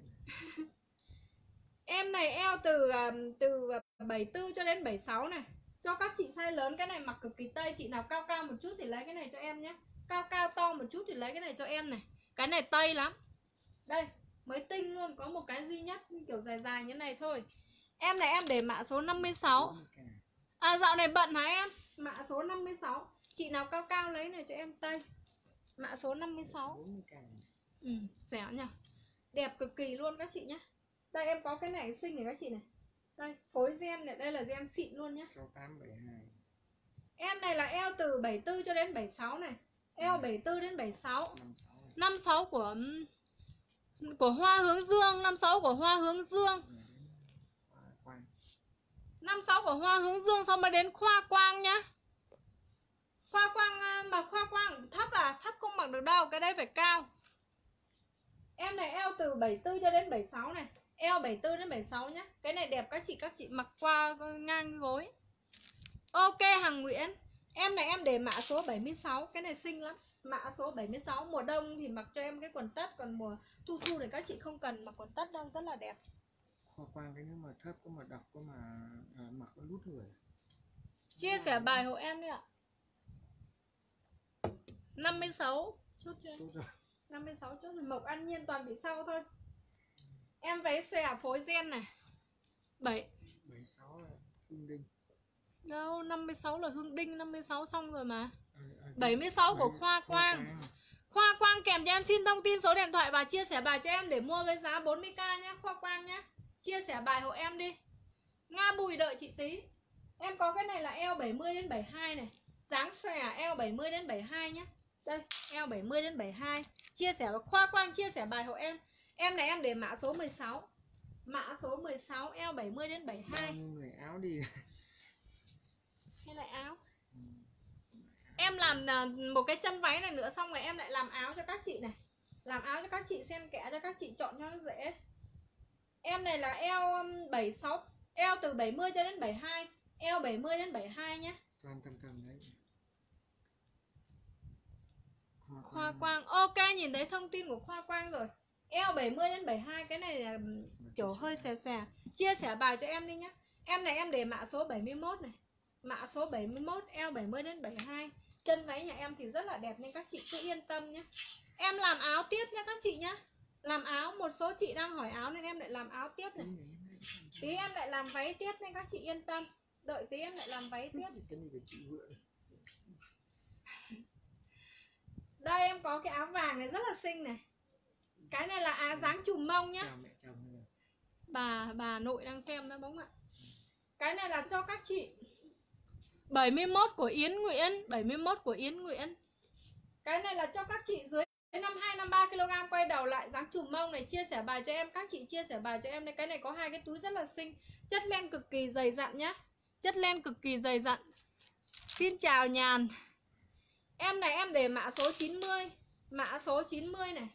Em này eo từ 74 cho đến 76 này. Cho các chị size lớn, cái này mặc cực kỳ tây. Chị nào cao cao một chút thì lấy cái này cho em nhé. Cao cao to một chút thì lấy cái này cho em này. Cái này tây lắm. Đây, mới tinh luôn, có một cái duy nhất kiểu dài dài như này thôi. Em này em để mã số 56. À dạo này bận hả em? Mã số 56. Chị nào cao cao lấy này cho em tây. Mã số 56. Rẻ nhỉ. Đẹp cực kỳ luôn các chị nhé. Đây em có cái này xinh này các chị này. Đây, phối gen này, đây là gen xịn luôn nhé. 68 72. Em này là eo từ 74 cho đến 76 này. Eo 74 đến 76. 56 56 của Hoa Hướng Dương, 56 của Hoa Hướng Dương. 56 của Hoa Hướng Dương, xong mới đến Khoa Quang nhá. Khoa Quang mà Khoa Quang thấp à? Thấp không mặc được đâu, cái đây phải cao. Em này eo từ 74 cho đến 76 này. Eo 74 đến 76 nhá. Cái này đẹp các chị mặc qua ngang gối. Ok Hằng Nguyễn. Em này em để mã số 76. Cái này xinh lắm. Mã số 76. Mùa đông thì mặc cho em cái quần tất. Còn mùa thu thu thì các chị không cần mặc quần tất đâu. Rất là đẹp. Khoa Quang cái nếu mà thấp có mà đọc có mà mặc có lút người. Chia sẻ bài hộ em đi ạ. 56. Chốt chưa? Tốt rồi. 56 chốt rồi. Mộc An Nhiên toàn bị sau thôi. Em váy xòe phối gen này. 76 là Hương Đinh. Đâu, 56 là Hương Đinh, 56 xong rồi mà. 76 của Khoa Quang. Khoa Quang kèm cho em xin thông tin số điện thoại và chia sẻ bài cho em để mua với giá 40k nhé, Khoa Quang nhé. Chia sẻ bài hộ em đi. Nga Bùi đợi chị tí. Em có cái này là eo 70 đến 72 này. Dáng xòe eo 70 đến 72 nhé. Đây, eo 70 đến 72. Chia sẻ với Khoa Quang, chia sẻ bài hộ em. Em này em để mã số 16. Mã số 16 eo 70 đến 72. Bao nhiêu người áo đi. Hay lại áo. Em làm một cái chân váy này nữa xong rồi em lại làm áo cho các chị này. Làm áo cho các chị, xen kẽ cho các chị chọn cho nó dễ. Em này là eo 76. Eo từ 70 cho đến 72. Eo 70 đến 72 nhé. Toàn tầm đấy. Khoa Quang. Ok, nhìn thấy thông tin của Khoa Quang rồi. Eo 70 đến 72. Cái này là kiểu hơi xòe xòe. Chia sẻ bài cho em đi nhé. Em này em để mã số 71 này. Mã số 71 eo 70 đến 72. Chân váy nhà em thì rất là đẹp nên các chị cứ yên tâm nhé. Em làm áo tiếp nha các chị nhé. Làm áo, một số chị đang hỏi áo nên em lại làm áo tiếp này. Tí em lại làm váy tiếp nên các chị yên tâm. Đợi tí em lại làm váy tiếp. Cái này phải chị vượng. Đây em có cái áo vàng này rất là xinh này. Cái này là áo dáng chùm mông nhá. Chào mẹ chồng. Bà nội đang xem đó bóng ạ. Cái này là cho các chị. 71 của Yến Nguyễn. 71 của Yến Nguyễn. Cái này là cho các chị dưới 52-53 kg quay đầu lại dáng chùm mông này. Chia sẻ bài cho em. Các chị chia sẻ bài cho em đây. Cái này có hai cái túi rất là xinh. Chất len cực kỳ dày dặn nhá. Chất len cực kỳ dày dặn. Xin chào Nhàn. Em này em để mã số 90. Mã số 90 này.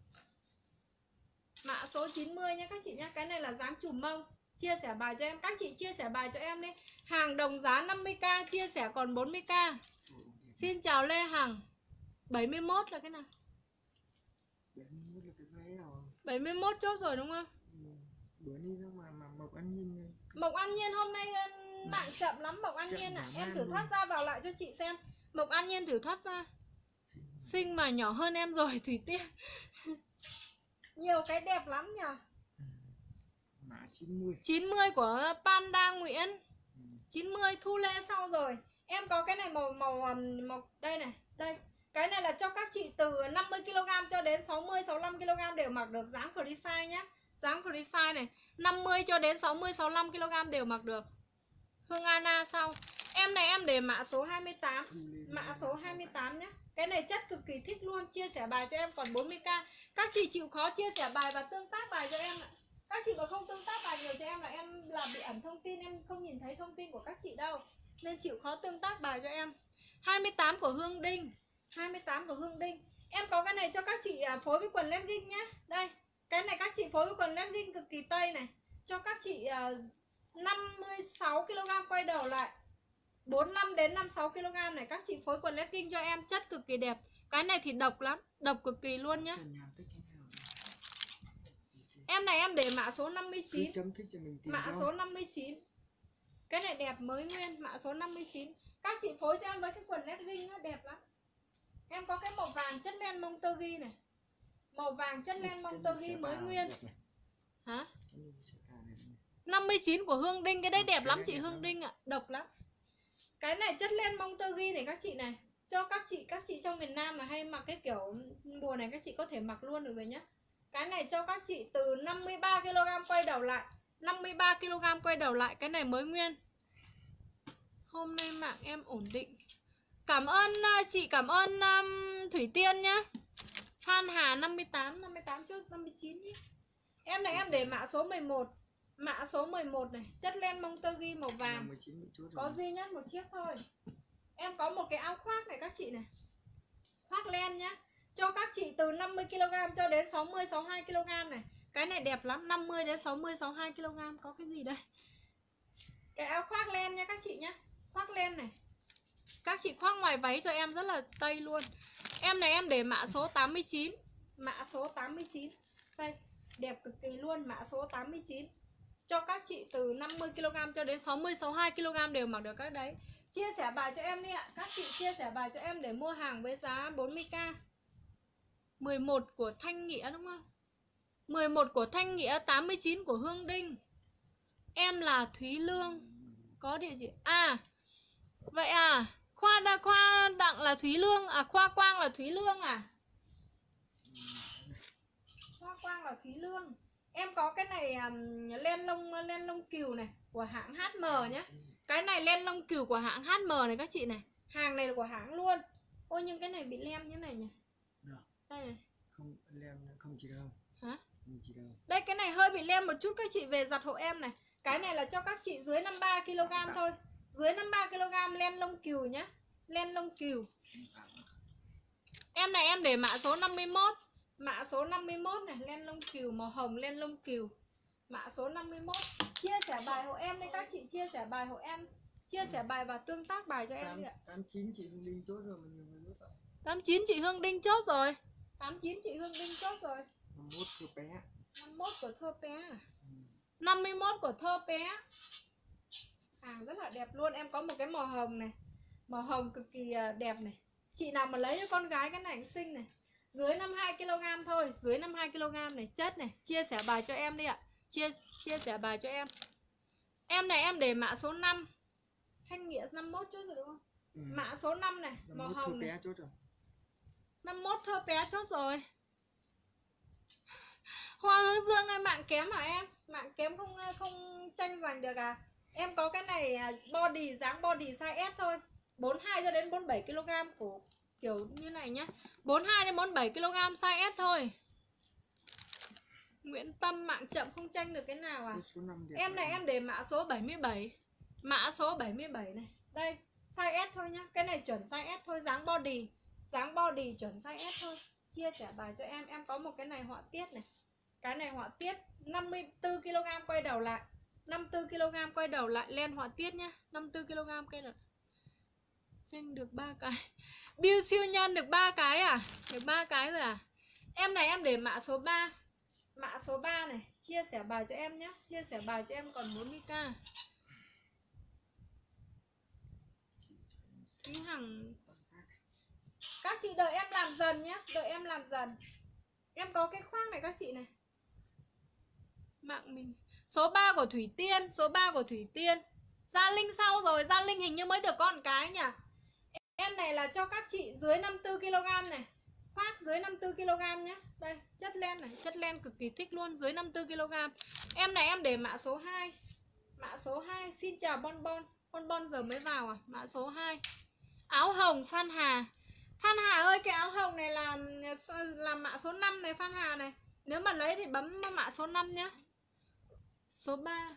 Mã số 90 nha các chị nhé. Cái này là dáng chùm mông. Chia sẻ bài cho em. Các chị chia sẻ bài cho em đi. Hàng đồng giá 50k. Chia sẻ còn 40k. Xin chào Lê Hằng. 71 là cái nào? 71 là cái váy nào? 71 chốt rồi đúng không? Bữa đi ra mà Mộc An Nhiên. Mộc An Nhiên hôm nay mạng chậm lắm Mộc An Nhiên à. Em thử thoát ra vào lại cho chị xem. Mộc An Nhiên thử thoát ra. Xinh mà nhỏ hơn em rồi Thủy Tiên. Nhiều cái đẹp lắm nhờ. Mã 90. 90 của Panda Nguyễn. 90 Thu Lê sau rồi. Em có cái này màu đây này. Đây. Cái này là cho các chị từ 50kg cho đến 60-65kg đều mặc được, dáng free size nhá. Dáng free size này 50 cho đến 60-65kg đều mặc được. Hương Anna sau. Em này em để mã số 28. Mã số 28 nhá. Cái này chất cực kỳ thích luôn. Chia sẻ bài cho em còn 40k. Các chị chịu khó chia sẻ bài và tương tác bài cho em ạ. Các chị mà không tương tác bài nhiều cho em là em làm bị ẩn thông tin, em không nhìn thấy thông tin của các chị đâu. Nên chịu khó tương tác bài cho em. 28 của Hương Đinh. 28 của Hương Đinh. Em có cái này cho các chị phối với quần legging nhá. Đây. Cái này các chị phối với quần legging cực kỳ tây này. Cho các chị 56kg quay đầu lại. 45 đến 56kg này. Các chị phối quần legging cho em, chất cực kỳ đẹp. Cái này thì độc lắm, độc cực kỳ luôn nhá. Em này em để mã số 59. Mã số 59. Cái này đẹp mới nguyên, mã số 59. Các chị phối cho em với cái quần legging nó đẹp lắm. Em có cái màu vàng chất len mông tơ ghi này. Màu vàng chất len mông tơ ghi mới nguyên. Hả? 59 của Hương Đinh. Cái đấy đẹp lắm chị Hương Đinh ạ. Độc lắm. Cái này chất len mông tơ ghi này các chị này. Cho các chị trong miền Nam là hay mặc cái kiểu mùa này, các chị có thể mặc luôn được rồi nhá. Cái này cho các chị từ 53kg quay đầu lại. 53kg quay đầu lại. Cái này mới nguyên. Hôm nay mạng em ổn định. Cảm ơn chị, cảm ơn Thủy Tiên nhá. Phan Hà 58 chốt 59 nhé. Em này em để mã số 11. Mã số 11 này, chất len mông tơ ghi màu vàng. Có duy nhất một chiếc thôi. Em có một cái áo khoác này các chị này. Khoác len nhá. Cho các chị từ 50kg cho đến 60-62kg này. Cái này đẹp lắm, 50 đến 60-62kg. Có cái gì đây? Cái áo khoác len nha các chị nhá. Khoác len này. Các chị khoác ngoài váy cho em rất là tây luôn. Em này em để mã số 89. Mã số 89. Đây, đẹp cực kỳ luôn, mã số 89. Cho các chị từ 50kg cho đến 60-62kg đều mặc được các đấy. Chia sẻ bài cho em đi ạ. Các chị chia sẻ bài cho em để mua hàng với giá 40k. 11 của Thanh Nghĩa đúng không? 11 của Thanh Nghĩa, 89 của Hương Đinh. Em là Thúy Lương. Có địa chỉ. À, vậy à. Khoa Đặng là Thúy Lương. À, Khoa Quang là Thúy Lương à? Khoa Quang là Thúy Lương. Em có cái này len lông cừu này của hãng HM nhé. Cái này len lông cừu của hãng HM này các chị này. Hàng này là của hãng luôn. Ôi nhưng cái này bị lem như này nhỉ. Được. Đây này. Không lem không chỉ đâu. Hả? Không chỉ đâu. Đây cái này hơi bị lem một chút, các chị về giặt hộ em này. Cái này là cho các chị dưới 53kg thôi. Dưới 53kg len lông cừu nhá. Len lông cừu. Em này em để mã số 51. Mã số 51 này, len lông cừu màu hồng, len lông cừu. Mã số 51. Chia sẻ bài hộ em đây các chị, chia sẻ bài hộ em. Chia sẻ bài và tương tác bài cho em đi ạ. 89 chị Hương Đinh chốt rồi, mình người chốt. 89 chị Hương Đinh chốt rồi. 89 chị Hương Đinh chốt rồi. 51 Thơ Pé. 51 của Thơ Pé à? 51 của Thơ Pé. Hàng rất là đẹp luôn. Em có một cái màu hồng này. Màu hồng cực kỳ đẹp này. Chị nào mà lấy cho con gái cái này xinh này. Dưới 52kg thôi. Dưới 52kg này, chất này. Chia sẻ bài cho em đi ạ. Chia sẻ bài cho em. Em này em để mã số 5. Thanh Nghĩa 51 chốt rồi đúng không? Mã số 5 này, màu hồng này. 51 Thơ Pé chốt rồi. Hoa Hướng Dương ơi, mạng kém hả em? Mạng kém không tranh giành được à? Em có cái này body, dáng body size S thôi. 42 cho đến 47kg của kiểu như này nhá. 42 đến 47kg size S thôi. Nguyễn Tâm, mạng chậm không tranh được cái nào à? Em này em để mã số 77. Mã số 77 này. Đây, size S thôi nhá. Cái này chuẩn size S thôi, dáng body. Dáng body chuẩn size S thôi. Chia sẻ bài cho em. Em có một cái này họa tiết này. Cái này họa tiết 54kg quay đầu lại. 54kg quay đầu lại, len họa tiết nhá. 54kg quay đầu. Tranh được 3 cái. Bill siêu nhân được 3 cái à? Được 3 cái rồi à? Em này em để mã số 3. Mã số 3 này. Chia sẻ bài cho em nhé. Chia sẻ bài cho em còn 40k. Thúy Hằng. Các chị đợi em làm dần nhé. Đợi em làm dần. Em có cái khoác này các chị này. Mạng mình. Số 3 của Thủy Tiên. Số 3 của Thủy Tiên. Gia Linh sau rồi. Gia Linh hình như mới được con cái nhỉ. Em này là cho các chị dưới 54kg này. Khoác dưới 54kg nhé. Đây, chất len này, chất len cực kỳ thích luôn, dưới 54kg. Em này em để mã số 2. Mã số 2, xin chào Bon Bon. Bon Bon giờ mới vào à? Mã số 2. Áo hồng Phan Hà. Phan Hà ơi, cái áo hồng này là mã số 5 này Phan Hà này. Nếu mà lấy thì bấm mã số 5 nhá. Số 3.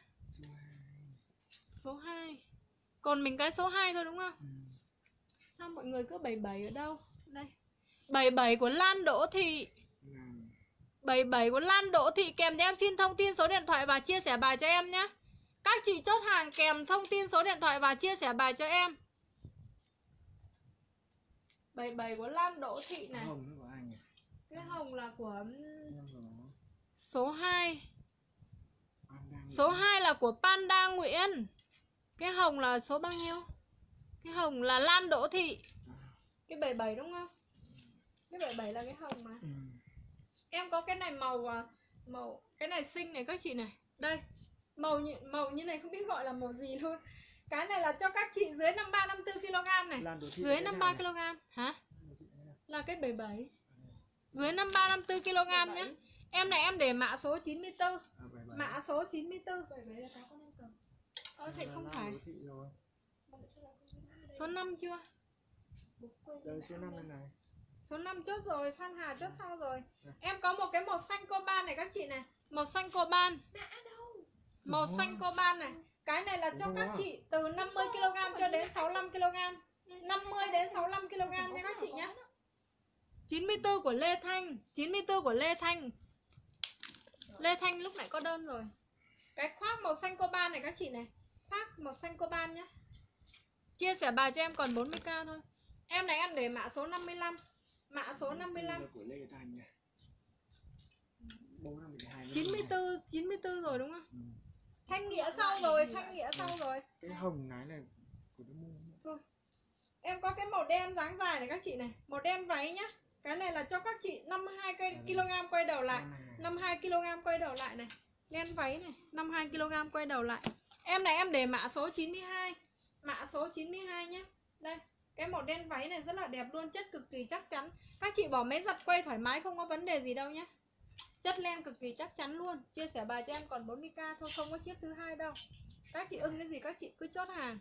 Số 2. Còn mình cái số 2 thôi đúng không? Sao mọi người cứ 77 ở đâu? Đây. 77 của Lan Đỗ Thị. 77 của Lan Đỗ Thị, kèm cho em xin thông tin số điện thoại và chia sẻ bài cho em nhé. Các chị chốt hàng kèm thông tin số điện thoại và chia sẻ bài cho em. 77 của Lan Đỗ Thị này. Hồng nó của ai nhỉ? Cái hồng là của số 2. Số 2 là của Panda Nguyễn. Cái hồng là số bao nhiêu? Cái hồng là Lan Đỗ Thị. Cái 77 đúng không? Cái 77 là cái hồng mà. Em có cái này màu cái này xinh này các chị này. Đây. Màu như này không biết gọi là màu gì luôn. Cái này là cho các chị dưới 53 54kg này. Dưới 53kg hả? Là cái 77. Dưới 53 54kg nhá. Em này em để mã số 94. Mã số 94. 77 là tao có nên cầm. Thì không phải. Số 5 chưa? Đây số 5 này. Số 5 chốt rồi, Phan Hà chốt xong rồi. Em có một cái màu xanh coban này các chị này. Màu xanh coban. Màu xanh coban này. Cái này là cho các chị từ 50kg cho đến 65kg. 50 đến 65kg nha các chị nhé. 94 của Lê Thanh. 94 của Lê Thanh. Lê Thanh lúc nãy có đơn rồi. Cái khoác màu xanh coban này các chị này. Khoác màu xanh coban nhé. Chia sẻ bài cho em còn 40k thôi. Em này em để mã số 55. Mã số 55 của Lê Thanh này. 94 rồi đúng không? Thanh Nghĩa sau rồi, Thanh Nghĩa sau rồi. Cái hồng này là của nó mua. Em có cái màu đen dáng dài này các chị này. Màu đen váy nhá. Cái này là cho các chị 52kg quay đầu lại. 52kg quay đầu lại này. Đen váy này, 52kg quay đầu lại. Em này em để mã số 92. Mã số 92 nhá. Đây, cái màu đen váy này rất là đẹp luôn, chất cực kỳ chắc chắn. Các chị bỏ máy giặt quay thoải mái, không có vấn đề gì đâu nhá. Chất len cực kỳ chắc chắn luôn. Chia sẻ bài cho em còn 40k thôi, không có chiếc thứ hai đâu. Các chị ưng cái gì các chị cứ chốt hàng.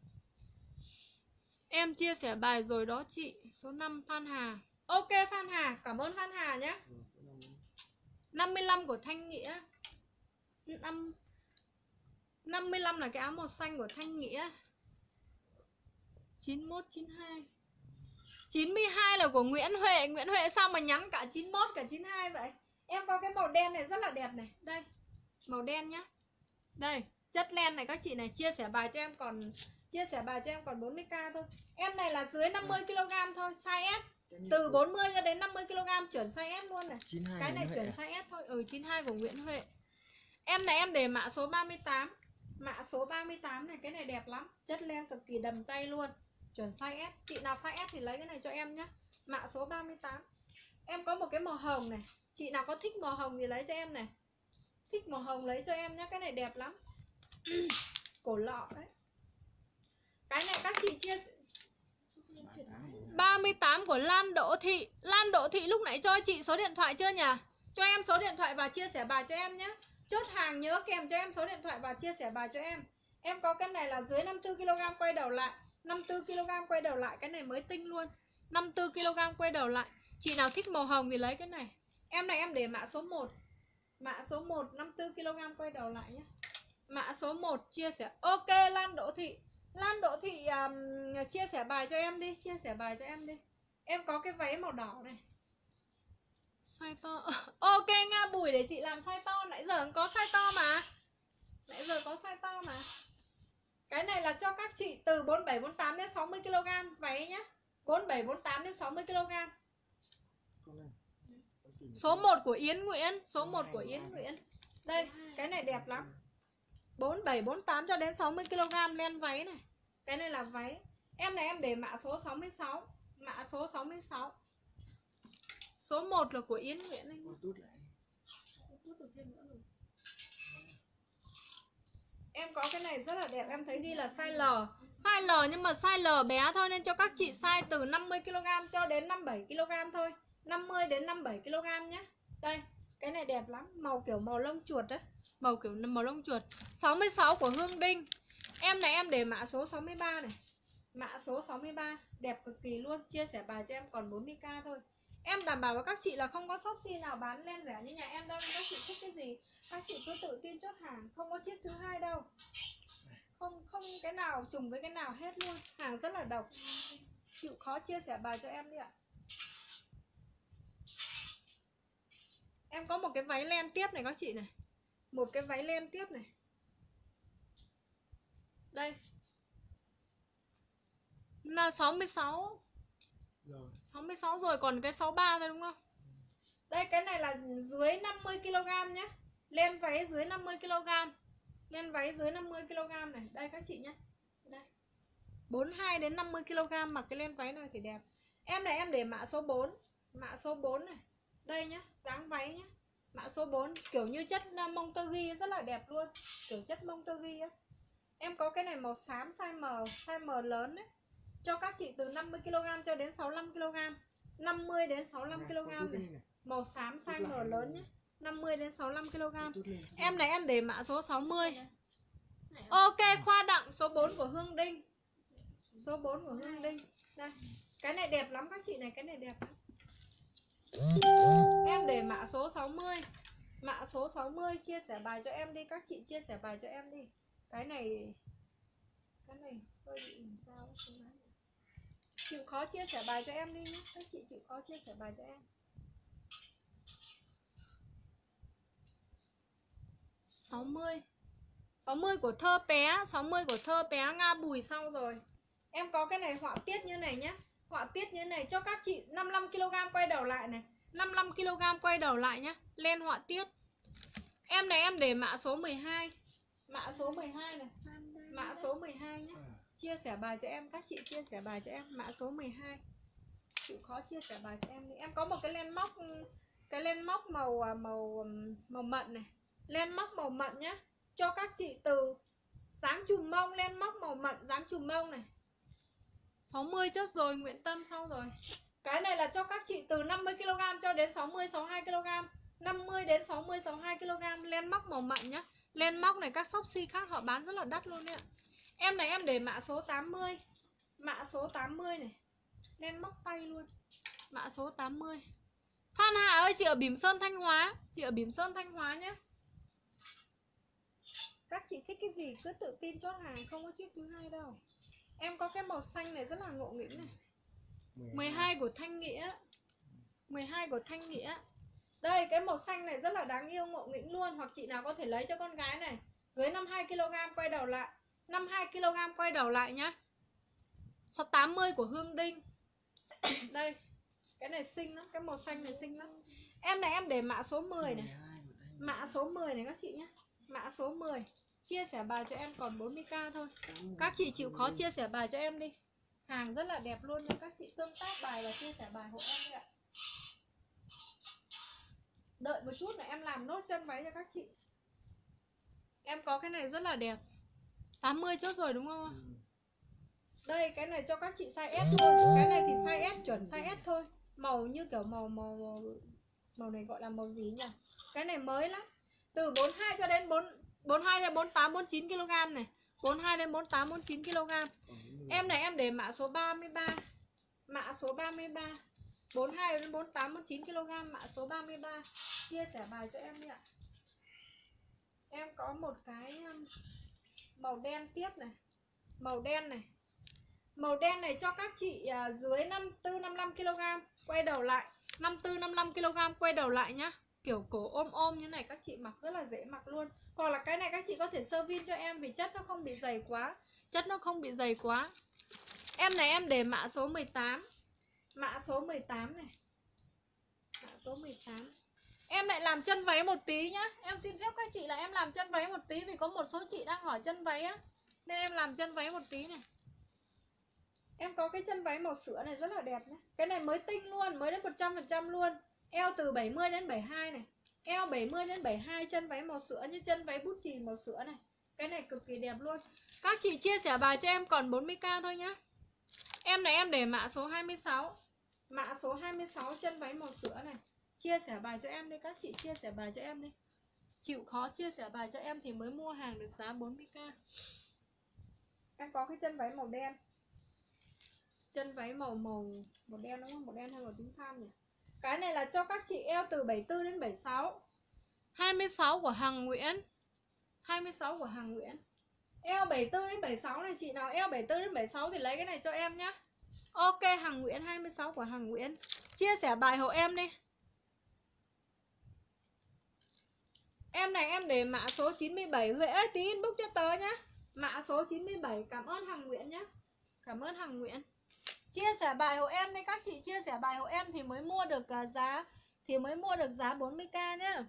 Em chia sẻ bài rồi đó chị. Số 5 Phan Hà. Ok Phan Hà, cảm ơn Phan Hà nhé. 55 của Thanh Nghĩa. 55 là cái áo màu xanh của Thanh Nghĩa. 91, 92. 92 là của Nguyễn Huệ. Nguyễn Huệ sao mà nhắn cả 91 cả 92 vậy? Em có cái màu đen này rất là đẹp này. Đây, màu đen nhá. Đây, chất len này các chị này. Chia sẻ bài cho em còn 40k thôi. Em này là dưới 50kg thôi, size S. Từ 40 cho đến 50kg chuẩn size S luôn này. Cái này chuẩn size S thôi. 92 của Nguyễn Huệ. Em này em để mã số 38. Mã số 38 này, cái này đẹp lắm. Chất len cực kỳ đầm tay luôn. Chuẩn size S. Chị nào size S thì lấy cái này cho em nhé. Mã số 38. Em có một cái màu hồng này. Chị nào có thích màu hồng thì lấy cho em này. Thích màu hồng lấy cho em nhé. Cái này đẹp lắm. Cổ lọ đấy. Cái này các chị chia 38 của Lan Đỗ Thị. Lan Đỗ Thị lúc nãy cho chị số điện thoại chưa nhỉ? Cho em số điện thoại và chia sẻ bài cho em nhé. Chốt hàng nhớ kèm cho em số điện thoại và chia sẻ bài cho em. Em có cái này là dưới 54kg quay đầu lại. 54kg quay đầu lại. Cái này mới tinh luôn. 54kg quay đầu lại. Chị nào thích màu hồng thì lấy cái này. Em này em để mã số 1. Mã số 1 54kg quay đầu lại nhé. Mã số 1 chia sẻ. Ok Lan Đỗ Thị. Lan Đỗ Thị chia sẻ bài cho em đi. Chia sẻ bài cho em đi. Em có cái váy màu đỏ này. Size to. Ok Nga Bùi để chị làm size to. Nãy giờ có size to mà. Nãy giờ có size to mà. Cái này là cho các chị từ 47, 48 đến 60kg váy nhá. 47, 48 đến 60kg. Số 1 của Yến Nguyễn. Số 1 của Yến Nguyễn. Đây, cái này đẹp lắm. 47, 48 cho đến 60kg len váy này. Cái này là váy. Em này em để mã số 66. Mã số 66. Số 1 là của Yến Nguyễn anh. Em có cái này rất là đẹp. Em thấy ghi là size L. Size L nhưng mà size L bé thôi, nên cho các chị size từ 50kg cho đến 57kg thôi. 50 đến 57kg nhé. Đây, cái này đẹp lắm, màu kiểu màu lông chuột đấy. Màu kiểu màu lông chuột. 66 của Hương Đinh. Em này em để mã số 63 này. Mã số 63, đẹp cực kỳ luôn. Chia sẻ bài cho em còn 40k thôi. Em đảm bảo với các chị là không có Shopee nào bán lên rẻ như nhà em đâu. Nên các chị thích cái gì các chị cứ tự tin chốt hàng, không có chiếc thứ hai đâu. Không cái nào trùng với cái nào hết luôn. Hàng rất là độc. Chịu khó chia sẻ bài cho em đi ạ. Em có một cái váy len tiếp này các chị này. Một cái váy len tiếp này. Đây. Là 66 Rồi. 66 rồi, còn cái 63 thôi đúng không? Đây, cái này là dưới 50kg nhé. Len váy dưới 50kg. Len váy dưới 50kg này. Đây các chị nhé. Đây. 42 đến 50kg mặc cái len váy này thì đẹp. Em này em để mã số 4. Mã số 4 này. Đây nhá, dáng váy nhá. Mã số 4 kiểu như chất Monterey rất là đẹp luôn. Kiểu chất Monterey á. Em có cái này màu xám size M, size M lớn đấy. Cho các chị từ 50kg cho đến 65kg. 50 đến 65kg này. Màu xám size M lớn nhé. 50 đến 65kg. Em này em để mã số 60. Ok, Khoa Đặng số 4 của Hương Đinh. Số 4 của Hương Đinh. Đây. Cái này đẹp lắm các chị này, cái này đẹp lắm. Em để mã số 60. Mã số 60 chia sẻ bài cho em đi. Các chị chia sẻ bài cho em đi. Cái này hơi bị làm sao ấy. Chịu khó chia sẻ bài cho em đi nhé. Các chị chịu khó chia sẻ bài cho em. 60 của Thơ Pé. 60 của Thơ Pé Nga Bùi sau rồi. Em có cái này họa tiết như này nhé. Họa tiết như này cho các chị 55kg quay đầu lại này. 55kg quay đầu lại nhé. Len họa tiết. Em này em để mã số 12. Mã số 12 này. Mã số 12 nhé. Chia sẻ bài cho em. Các chị chia sẻ bài cho em. Mã số 12. Chịu khó chia sẻ bài cho em đi. Em có một cái len móc. Cái len móc màu mận này. Len móc màu mận nhé. Cho các chị từ dáng chùm mông. Len móc màu mận dáng chùm mông này. 60 chốt rồi. Nguyễn Tâm sau rồi. Cái này là cho các chị từ 50kg cho đến 60-62kg. 50 đến 60-62kg. Len móc màu mận nhé. Len móc này các Shopee khác họ bán rất là đắt luôn đấy ạ. Em này em để mã số 80. Mã số 80 này. Len móc tay luôn. Mã số 80. Phan Hà ơi, chị ở Bỉm Sơn Thanh Hóa. Chị ở Bỉm Sơn Thanh Hóa nhé. Các chị thích cái gì cứ tự tin chốt hàng, không có chiếc thứ hai đâu. Em có cái màu xanh này rất là ngộ nghĩnh này. 12 của Thanh Nghĩa. 12 của Thanh Nghĩa. Đây, cái màu xanh này rất là đáng yêu, ngộ nghĩnh luôn. Hoặc chị nào có thể lấy cho con gái này. Dưới 52kg quay đầu lại. 52kg quay đầu lại nhá. Số 80 của Hương Đinh. Đây. Cái này xinh lắm, cái màu xanh này xinh lắm. Em này em để mã số 10 này. Mã số 10 này các chị nhé. Mã số 10. Chia sẻ bài cho em còn 40k thôi. Các chị chịu khó chia sẻ bài cho em đi. Hàng rất là đẹp luôn nha. Các chị tương tác bài và chia sẻ bài hộ em đi ạ. Đợi một chút là em làm nốt chân váy cho các chị. Em có cái này rất là đẹp. 80 chốt rồi đúng không? Đây, cái này cho các chị size S luôn. Cái này thì size S, chuẩn size S thôi. Màu như kiểu màu này gọi là màu gì nhỉ? Cái này mới lắm. Từ 42 cho đến 42 đến 48 49 kg này. 42 đến 48 49 kg. Em này em để mã số 33. Mã số 33. 42 đến 48 49 kg, mã số 33. Chia sẻ bài cho em đi ạ. Em có một cái màu đen tiếp này. Màu đen này. Màu đen này cho các chị dưới 54-55kg quay đầu lại. 54-55kg quay đầu lại nhá. Kiểu cổ ôm như này các chị mặc rất là dễ mặc luôn. Hoặc là cái này các chị có thể sơ vin cho em vì chất nó không bị dày quá. Chất nó không bị dày quá. Em này em để mã số 18. Mã số 18 này. Mã số 18. Em lại làm chân váy một tí nhá. Em xin phép các chị là em làm chân váy một tí. Vì có một số chị đang hỏi chân váy á. Nên em làm chân váy một tí này. Em có cái chân váy màu sữa này rất là đẹp nhé. Cái này mới tinh luôn, mới đến 100% luôn. Eo từ 70 đến 72 này. Eo 70 đến 72, chân váy màu sữa như chân váy bút chì màu sữa này. Cái này cực kỳ đẹp luôn. Các chị chia sẻ bài cho em còn 40k thôi nhá. Em này em để mã số 26. Mã số 26 chân váy màu sữa này. Chia sẻ bài cho em đi, các chị chia sẻ bài cho em đi. Chịu khó chia sẻ bài cho em thì mới mua hàng được giá 40k. Em có cái chân váy màu đen. Chân váy màu đen đúng không? Màu đen hay màu tím than nhỉ? Cái này là cho các chị eo từ 74 đến 76. 26 của Hằng Nguyễn. 26 của Hằng Nguyễn. Eo 74 đến 76 này, chị nào eo 74 đến 76 thì lấy cái này cho em nhá. Ok, Hằng Nguyễn, 26 của Hằng Nguyễn. Chia sẻ bài hộ em đi. Em này em để mã số 97. Huệ ơi tí inbox cho tớ nhá. Mã số 97. Cảm ơn Hằng Nguyễn nhá. Cảm ơn Hằng Nguyễn. Chia sẻ bài hộ em đi, các chị chia sẻ bài hộ em thì mới mua được giá 40k nhá.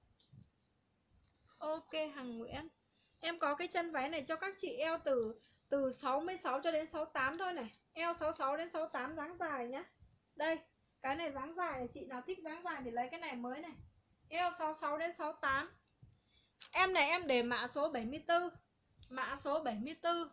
Ok Hằng Nguyễn. Em có cái chân váy này cho các chị eo từ 66 cho đến 68 thôi này. Eo 66 đến 68 dáng dài nhá. Đây, cái này dáng dài này, chị nào thích dáng dài thì lấy cái này mới này. Eo 66 đến 68. Em này em để mã số 74. Mã số 74.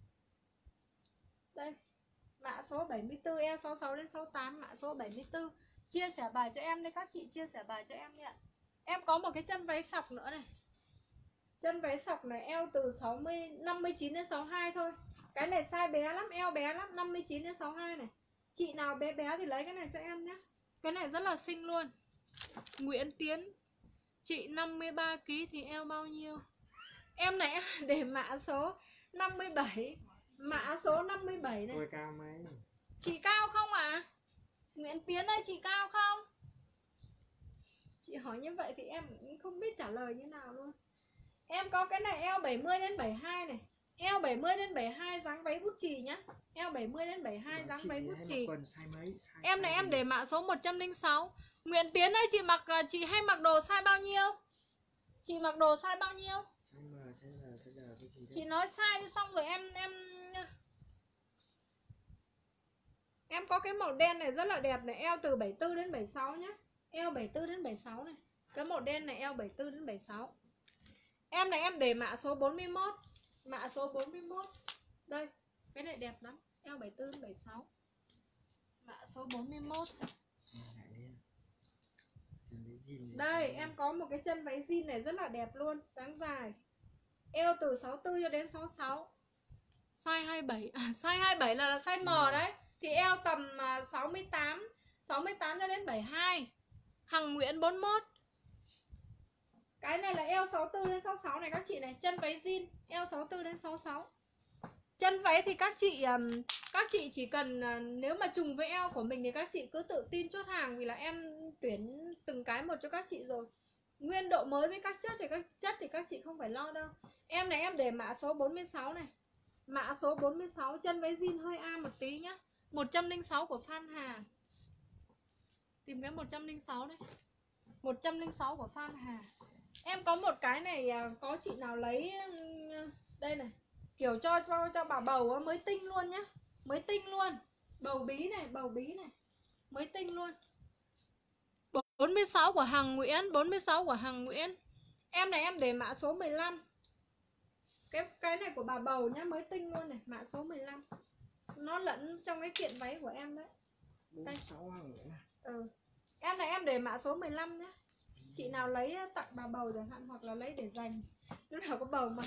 Đây. Mã số 74 eo 66 đến 68, mã số 74. Chia sẻ bài cho em đây, các chị chia sẻ bài cho em đi ạ. Em có một cái chân váy sọc nữa này. Chân váy sọc này eo từ 59 đến 62 thôi. Cái này size bé lắm, eo bé lắm, 59 đến 62 này. Chị nào bé bé thì lấy cái này cho em nhé. Cái này rất là xinh luôn. Nguyễn Tiến. Chị 53kg thì eo bao nhiêu? Em này em để mã số 57. Mã số 57 này. Tôi cao mấy? Chị cao không ạ? Nguyễn Tiến ơi, chị cao không? Chị hỏi như vậy thì em cũng không biết trả lời như nào luôn. Em có cái này eo 70 đến 72 này. Eo 70 đến 72 dáng váy bút chì nhá. Eo 70 đến 72 dáng váy bút chì. Em này em để mã số 106. Nguyễn Tiến ơi, chị hay mặc đồ size bao nhiêu? Chị mặc đồ size bao nhiêu? Size M, size L, size L cái gì đấy. Chị nói size đi xong rồi em có cái màu đen này rất là đẹp này, eo từ 74 đến 76 nhá. Eo 74 đến 76 này. Cái màu đen này eo 74 đến 76. Em này em để mã số 41. Mã số 41. Đây, cái này đẹp lắm, eo 74 đến 76. Mã số 41. Đây, em có một cái chân váy jean này rất là đẹp luôn, dáng dài. Eo từ 64 cho đến 66. Size 27. Size 27 là size M đấy. Thì eo tầm 68 cho đến 72. Hằng Nguyễn 41. Cái này là eo 64 đến 66 này các chị này, chân váy jean, eo 64 đến 66. Chân váy thì các chị chỉ cần nếu mà trùng với eo của mình thì các chị cứ tự tin chốt hàng, vì là em tuyển từng cái một cho các chị rồi. Nguyên độ mới với các chất thì các chị không phải lo đâu. Em này em để mã số 46 này. Mã số 46 chân váy jean hơi A một tí nhá. 106 của Phan Hà. Tìm cái 106 đây. 106 của Phan Hà. Em có một cái này, có chị nào lấy đây này, kiểu cho bà bầu mới tinh luôn nhá. Mới tinh luôn. Bầu bí này, mới tinh luôn. 46 của Hằng Nguyễn, 46 của Hằng Nguyễn. Em này em để mã số 15. Cái này của bà bầu nhá, mới tinh luôn này, mã số 15. Nó lẫn trong cái kiện váy của em đấy. 46 Hằng Nguyễn à? Ừ. Em này em để mã số 15 nhá. Chị nào lấy tặng bà bầu chẳng hạn, hoặc là lấy để dành, lúc nào có bầu mà.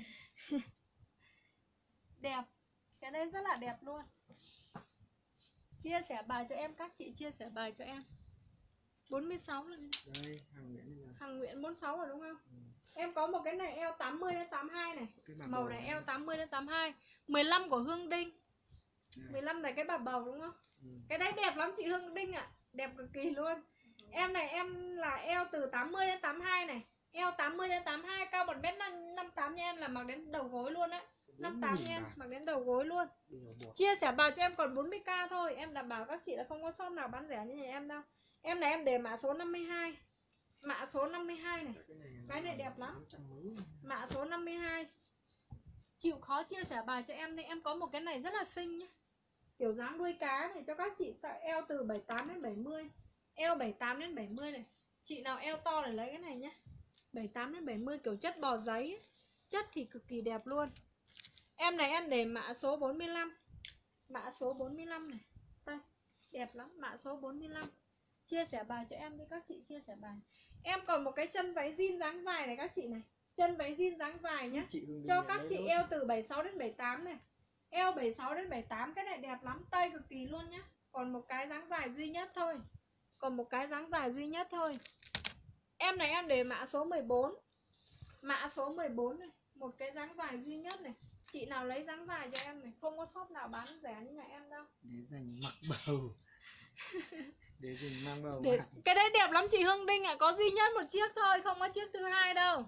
Đẹp. Cái đây rất là đẹp luôn. Chia sẻ bài cho em, các chị chia sẻ bài cho em. 46 lần. Đây, Hằng Nguyễn này. Hằng Nguyễn 46 rồi đúng không? Em có một cái này eo 80 đến 82 này. Màu này eo 80 đến 82. 15 của Hương Đinh. 15 này cái bà bầu đúng không? Cái đấy đẹp lắm chị Hương Đinh ạ. Đẹp cực kỳ luôn. Em này em là eo từ 80 đến 82 này. Eo 80 đến 82, cao 1m58 nha em, là mặc đến đầu gối luôn á. 58 nha em, mặc đến đầu gối luôn. Chia sẻ bài cho em còn 40k thôi. Em đảm bảo các chị là không có shop nào bán rẻ như nhà em đâu. Em này em để mã số 52. Mã số 52 này. Cái này đẹp lắm. Mã số 52. Chịu khó chia sẻ bài cho em đi. Em có một cái này rất là xinh nhá. Kiểu dáng đuôi cá này cho các chị, eo từ 78 đến 70. Eo 78 đến 70 này. Chị nào eo to để lấy cái này nhá. 78 đến 70 kiểu chất bò giấy ấy. Chất thì cực kỳ đẹp luôn. Em này em để mã số 45. Mã số 45 này. Đây, đẹp lắm, mã số 45. Chia sẻ bài cho em đi các chị, chia sẻ bài. Em còn một cái chân váy jean dáng dài này các chị này. Chân váy jean dáng dài nhé. Cho các chị eo từ 76 đến 78 này. Eo 76 đến 78, cái này đẹp lắm, tay cực kỳ luôn nhá. Còn một cái dáng dài duy nhất thôi. Còn một cái dáng dài duy nhất thôi. Em này em để mã số 14. Mã số 14 này, một cái dáng dài duy nhất này. Chị nào lấy dáng dài cho em này, không có shop nào bán rẻ như nhà em đâu. Để dành mặc bầu. Để dành mang bầu. Cái đấy đẹp lắm chị Hương Đinh ạ, có duy nhất một chiếc thôi, không có chiếc thứ hai đâu.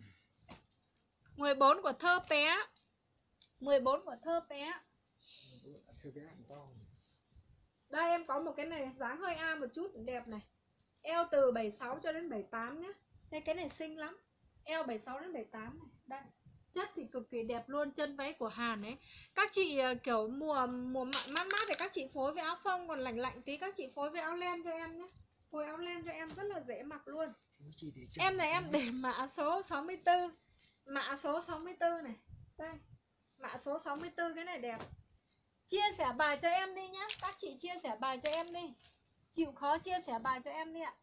14 của Thơ Pé. 14 của Thơ Pé. Đây em có một cái này dáng hơi A một chút, đẹp này. Eo từ 76 cho đến 78 nhé. Đây cái này xinh lắm. Eo 76 đến 78 này. Đây. Chất thì cực kỳ đẹp luôn, chân váy của Hàn ấy. Các chị kiểu mùa mát mát thì các chị phối với áo phông, còn lạnh lạnh tí các chị phối với áo len cho em nhé. Phối áo len cho em rất là dễ mặc luôn. Em này em để mã số 64. Mã số 64 này. Đây. Mã số 64 cái này đẹp. Chia sẻ bài cho em đi nhá. Các chị chia sẻ bài cho em đi. Chịu khó chia sẻ bài cho em đi ạ.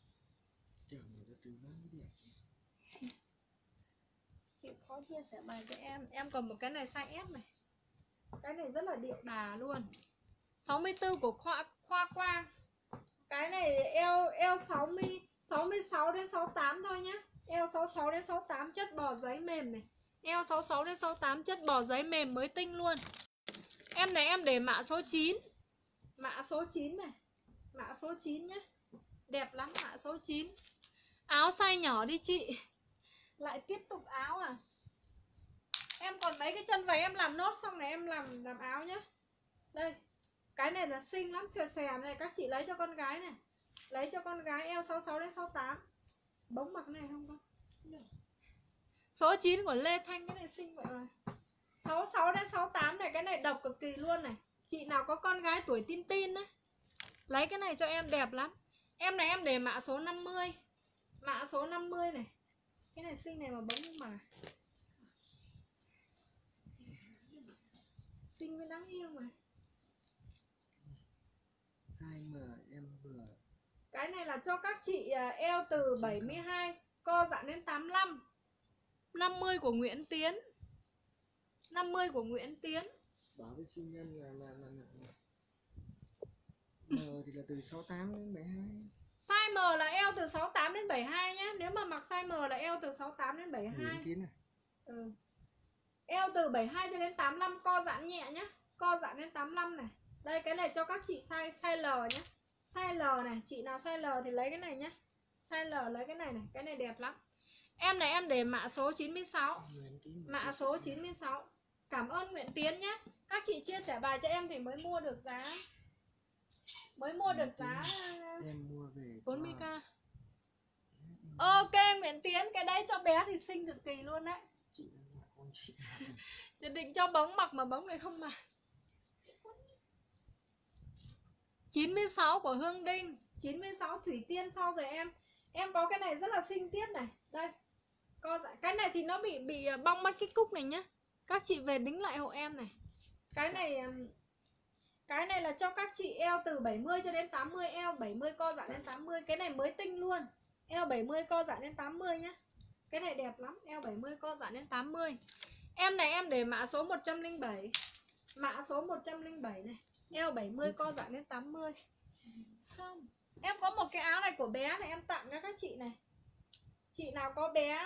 Chịu khó chia sẻ bài cho em. Em còn một cái này size S này. Cái này rất là điệu đà luôn. 64 của Khoa Quang. Cái này eo 66 đến 68 thôi nhá. Eo 66 đến 68 chất bò giấy mềm này. Eo 66 đến 68 chất bò giấy mềm mới tinh luôn. Em này em để mã số 9. Mã số 9 này. Mã số 9 nhé. Đẹp lắm, mã số 9. Áo size nhỏ đi chị. Lại tiếp tục áo à. Em còn mấy cái chân váy em làm nốt xong này em làm áo nhé. Đây. Cái này là xinh lắm, xòe xòe này. Các chị lấy cho con gái này. Lấy cho con gái eo 66 đến 68. Bóng mặc này không con? Số 9 của Lê Thanh, cái này xinh vậy rồi. 66 đến 68 này, cái này độc cực kỳ luôn này. Chị nào có con gái tuổi tin tin ấy, lấy cái này cho em, đẹp lắm. Em này em để mã số 50. Mã số 50 này. Cái này xinh này mà bóng mà. Xinh với đáng yêu mà. Size M em vừa. Cái này là cho các chị eo từ 72 co giãn đến 85. 50 của Nguyễn Tiến. 50 của Nguyễn Tiến. Bảo với sinh nhân là M thì là từ 68 đến 72. Size M là eo từ 68 đến 72 nhé. Nếu mà mặc size M là eo từ 68 đến 72. Nguyễn Tiến này. Ừ. Eo từ 72 cho đến 85, co giãn nhẹ nhé. Co giãn đến 85 này. Đây cái này cho các chị size L nhé. Size L này, chị nào size L thì lấy cái này nhé. Size L lấy cái này này, cái này đẹp lắm. Em này em để mã số 96. Mã số 96. Cảm ơn Nguyễn Tiến nhé. Các chị chia sẻ bài cho em thì mới mua được giá. Mới mua được giá em mua về 40k. Ok Nguyễn Tiến, cái đấy cho bé thì xinh cực kỳ luôn đấy. Chị định cho bóng mặc mà bóng này không mặc. 96 của Hương Đinh. 96 Thủy Tiên sau rồi em. Em có cái này rất là xinh tiếp này. Đây. Cái này thì nó bị bong mất cái cúc này nhá. Các chị về đính lại hộ em này. Cái này là cho các chị eo từ 70 cho đến 80. Eo 70 co giãn đến 80. Cái này mới tinh luôn. Eo 70 co giãn đến 80 nhá. Cái này đẹp lắm. Eo 70 co giãn đến 80. Em này em để mã số 107. Mã số 107 này. Eo 70 co giãn đến 80. Không. Em có một cái áo này của bé này em tặng cho các chị này. Chị nào có bé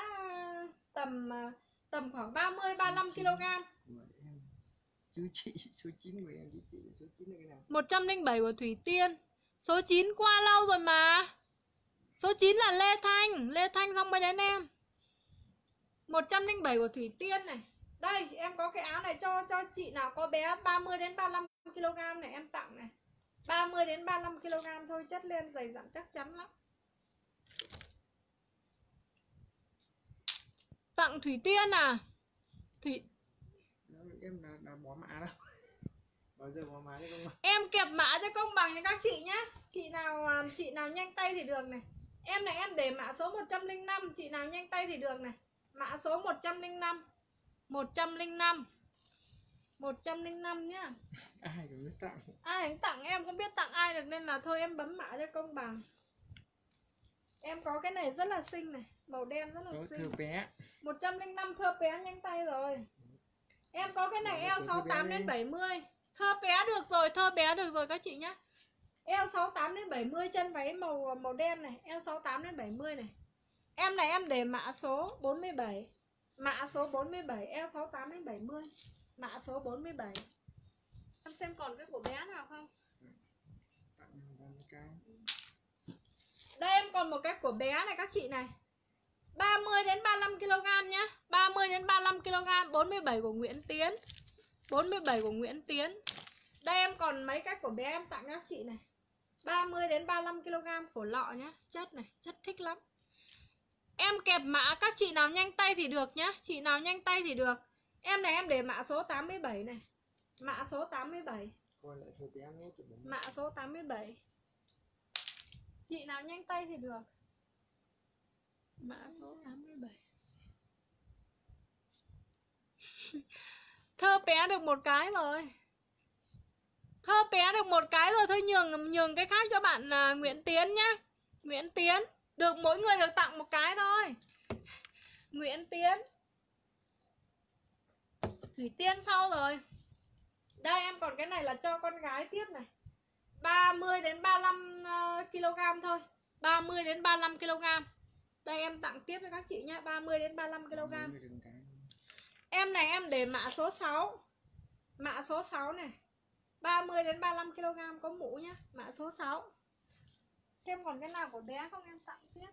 tầm khoảng 30-35 kg. Chú chị, số 9 của em, chú chị, số 9 là cái nào? 107 của Thủy Tiên. Số 9 qua lâu rồi mà. Số 9 là Lê Thanh. Lê Thanh xong mới đến em. 107 của Thủy Tiên này. Đây, em có cái áo này cho chị nào có bé 30 đến 35 kg này em tặng này. 30 đến 35 kg thôi, chất len dày dặn chắc chắn lắm. Tặng Thủy Tiên à? Em là bỏ mã đâu. Bao giờ bỏ mã cho công bằng. Em kẹp mã cho công bằng cho các chị nhá. Chị nào nhanh tay thì được này. Em này em để mã số 105, chị nào nhanh tay thì được này. Mã số 105. 105. 105 nhá. Ai cũng biết tặng. Ai cũng tặng, em không biết tặng ai được nên là thôi em bấm mã cho công bằng. Em có cái này rất là xinh này, màu đen rất là Có xinh. thơ bé. 105 thơ bé nhanh tay rồi. Em có cái này Đó, eo thơ 68 bé đến đi. 70. Thơ bé được rồi, thơ bé được rồi các chị nhá. Eo 68 đến 70, chân váy màu đen này, eo 68 đến 70 này. Em này em để mã số 47. Mã số 47, eo 68 đến 70. Mã số 47. Em xem còn cái của bé nào không? Tặng một cái. Đây em còn một cái của bé này các chị này. 30 đến 35 kg nhá. 30 đến 35 kg, 47 của Nguyễn Tiến. 47 của Nguyễn Tiến. Đây em còn mấy cái của bé em tặng các chị này. 30 đến 35 kg của lọ nhá. Chất này, chất thích lắm. Em kẹp mã các chị nào nhanh tay thì được nhá. Chị nào nhanh tay thì được. Em này em để mã số 87 này. Mã số 87. Coi lại thơ bé nốt rồi bấm. Mã số 87. Chị nào nhanh tay thì được. Mã số 87. Thơ bé được một cái rồi. Thơ bé được một cái rồi. Thôi nhường cái khác cho bạn Nguyễn Tiến nhá. Nguyễn Tiến. Được mỗi người được tặng một cái thôi. Nguyễn Tiến. Thủy Tiên sau rồi. Đây em còn cái này là cho con gái tiếp này. 30 đến 35 kg thôi. 30 đến 35 kg. Đây em tặng tiếp với các chị nhé. 30 đến 35 kg. Em này em để mã số 6. Mã số 6 này. 30 đến 35 kg có mũ nhá. Mã số 6. Xem còn cái nào của bé không em tặng tiếp.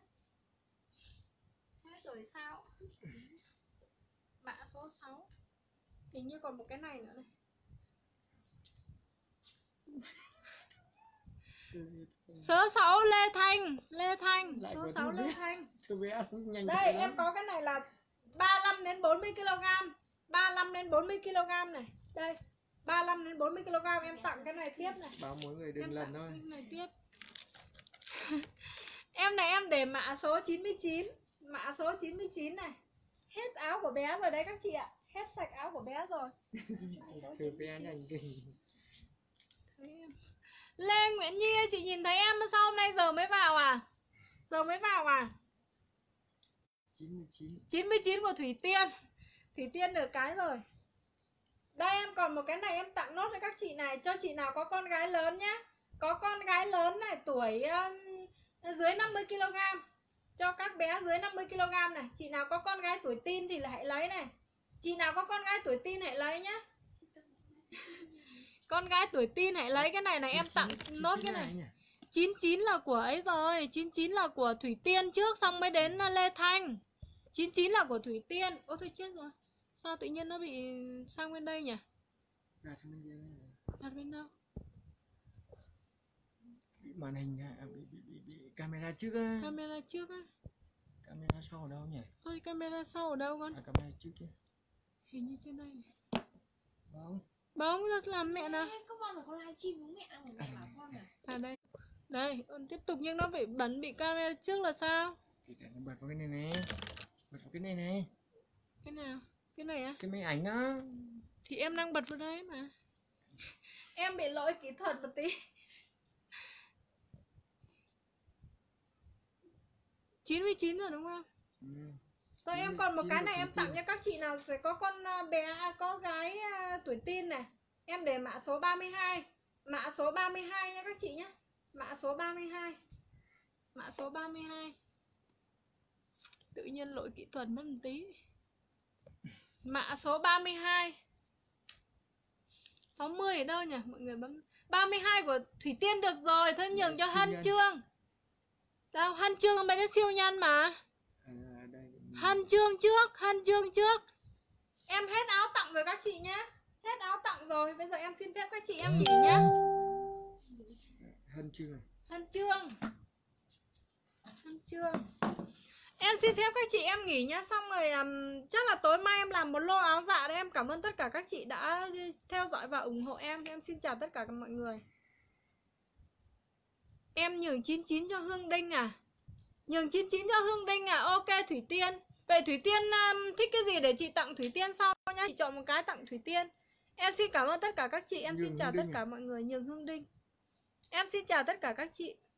Hết rồi sao? Mã số 6. Hình như còn một cái này nữa này. Số 6 Lê Thanh. Lê Thanh. Lại Số có 6 thơ Lê bé. Thanh. Thơ bé nhanh. Đây em có cái này là 35 đến 40 kg. 35 đến 40 kg này. Đây 35 đến 40 kg em tặng cái này tiếp này. Báo mỗi người đừng Em lần tặng thôi. cái này tiếp. Em này em để mã số 99. Mã số 99 này. Hết áo của bé rồi đấy các chị ạ. Hết sạch áo của bé rồi. Thơ bé nhanh kinh. Lê Nguyễn Nhi ơi, chị nhìn thấy em sao hôm nay giờ mới vào à? Giờ mới vào à? 99. 99 của Thủy Tiên. Thủy Tiên được cái rồi. Đây em còn một cái này em tặng nốt cho các chị này. Cho chị nào có con gái lớn nhá. Có con gái lớn này tuổi dưới 50 kg. Cho các bé dưới 50 kg này. Chị nào có con gái tuổi teen thì là hãy lấy này. Chị nào có con gái tuổi teen hãy lấy nhá. Con gái tuổi teen hãy lấy cái này này. Em tặng nốt cái này. 99 là của ấy rồi. 99 là của Thủy Tiên trước xong mới đến Lê Thanh. 99 là của Thủy Tiên. Ôi thôi chết rồi. Sao tự nhiên nó bị sang bên đây nhỉ? Đặt bên đâu? Bị màn hình bị camera trước á. Camera trước á. Camera sau ở đâu nhỉ? Thôi camera sau ở đâu con? Camera trước kia. Hình như trên đây này. Bóng. Bóng rất làm mẹ nào. Có bao giờ con livestream với mẹ của mẹ bảo con à? À đây. Đây, tiếp tục nhưng nó bị bẩn bị camera trước là sao? Thì để nó bật vào cái này này. Bật vào cái này này. Cái nào? Cái này á? Cái máy ảnh đó. Thì em đang bật vào đấy mà. Em bị lỗi kỹ thuật một tí. 99 rồi đúng không? Ừ. Thôi em còn một cái này em tặng 99. cho các chị nào sẽ có con bé, có gái tuổi teen này. Em để mã số 32. Mã số 32 nha các chị nhé. Mã số 32. Mã số 32. Tự nhiên lỗi kỹ thuật mất một tí. Mã số 32. 60 ở đâu nhỉ? Mọi người bấm 32 của Thủy Tiên được rồi. Thôi nhường cho Hân Trương. Đâu, Hân Trương mấy cái siêu nhân mà. Hân Trương trước. Hân Trương trước. Em hết áo tặng rồi các chị nhé. Hết áo tặng rồi. Bây giờ em xin phép các chị em nghỉ nhé. Hân Trương. Hân Trương. Hân Trương. Em xin phép các chị em nghỉ nhá. Xong rồi chắc là tối mai em làm một lô áo dạ đấy. Em cảm ơn tất cả các chị đã theo dõi và ủng hộ em. Em xin chào tất cả các mọi người. Em nhường 99 cho Hương Đinh à? Nhường 99 cho Hương Đinh à? Ok Thủy Tiên. Vậy Thủy Tiên thích cái gì để chị tặng Thủy Tiên sau nhá. Chị chọn một cái tặng Thủy Tiên. Em xin cảm ơn tất cả các chị. Em xin chào tất cả mọi người. Nhường Hương Đinh. Em xin chào tất cả các chị.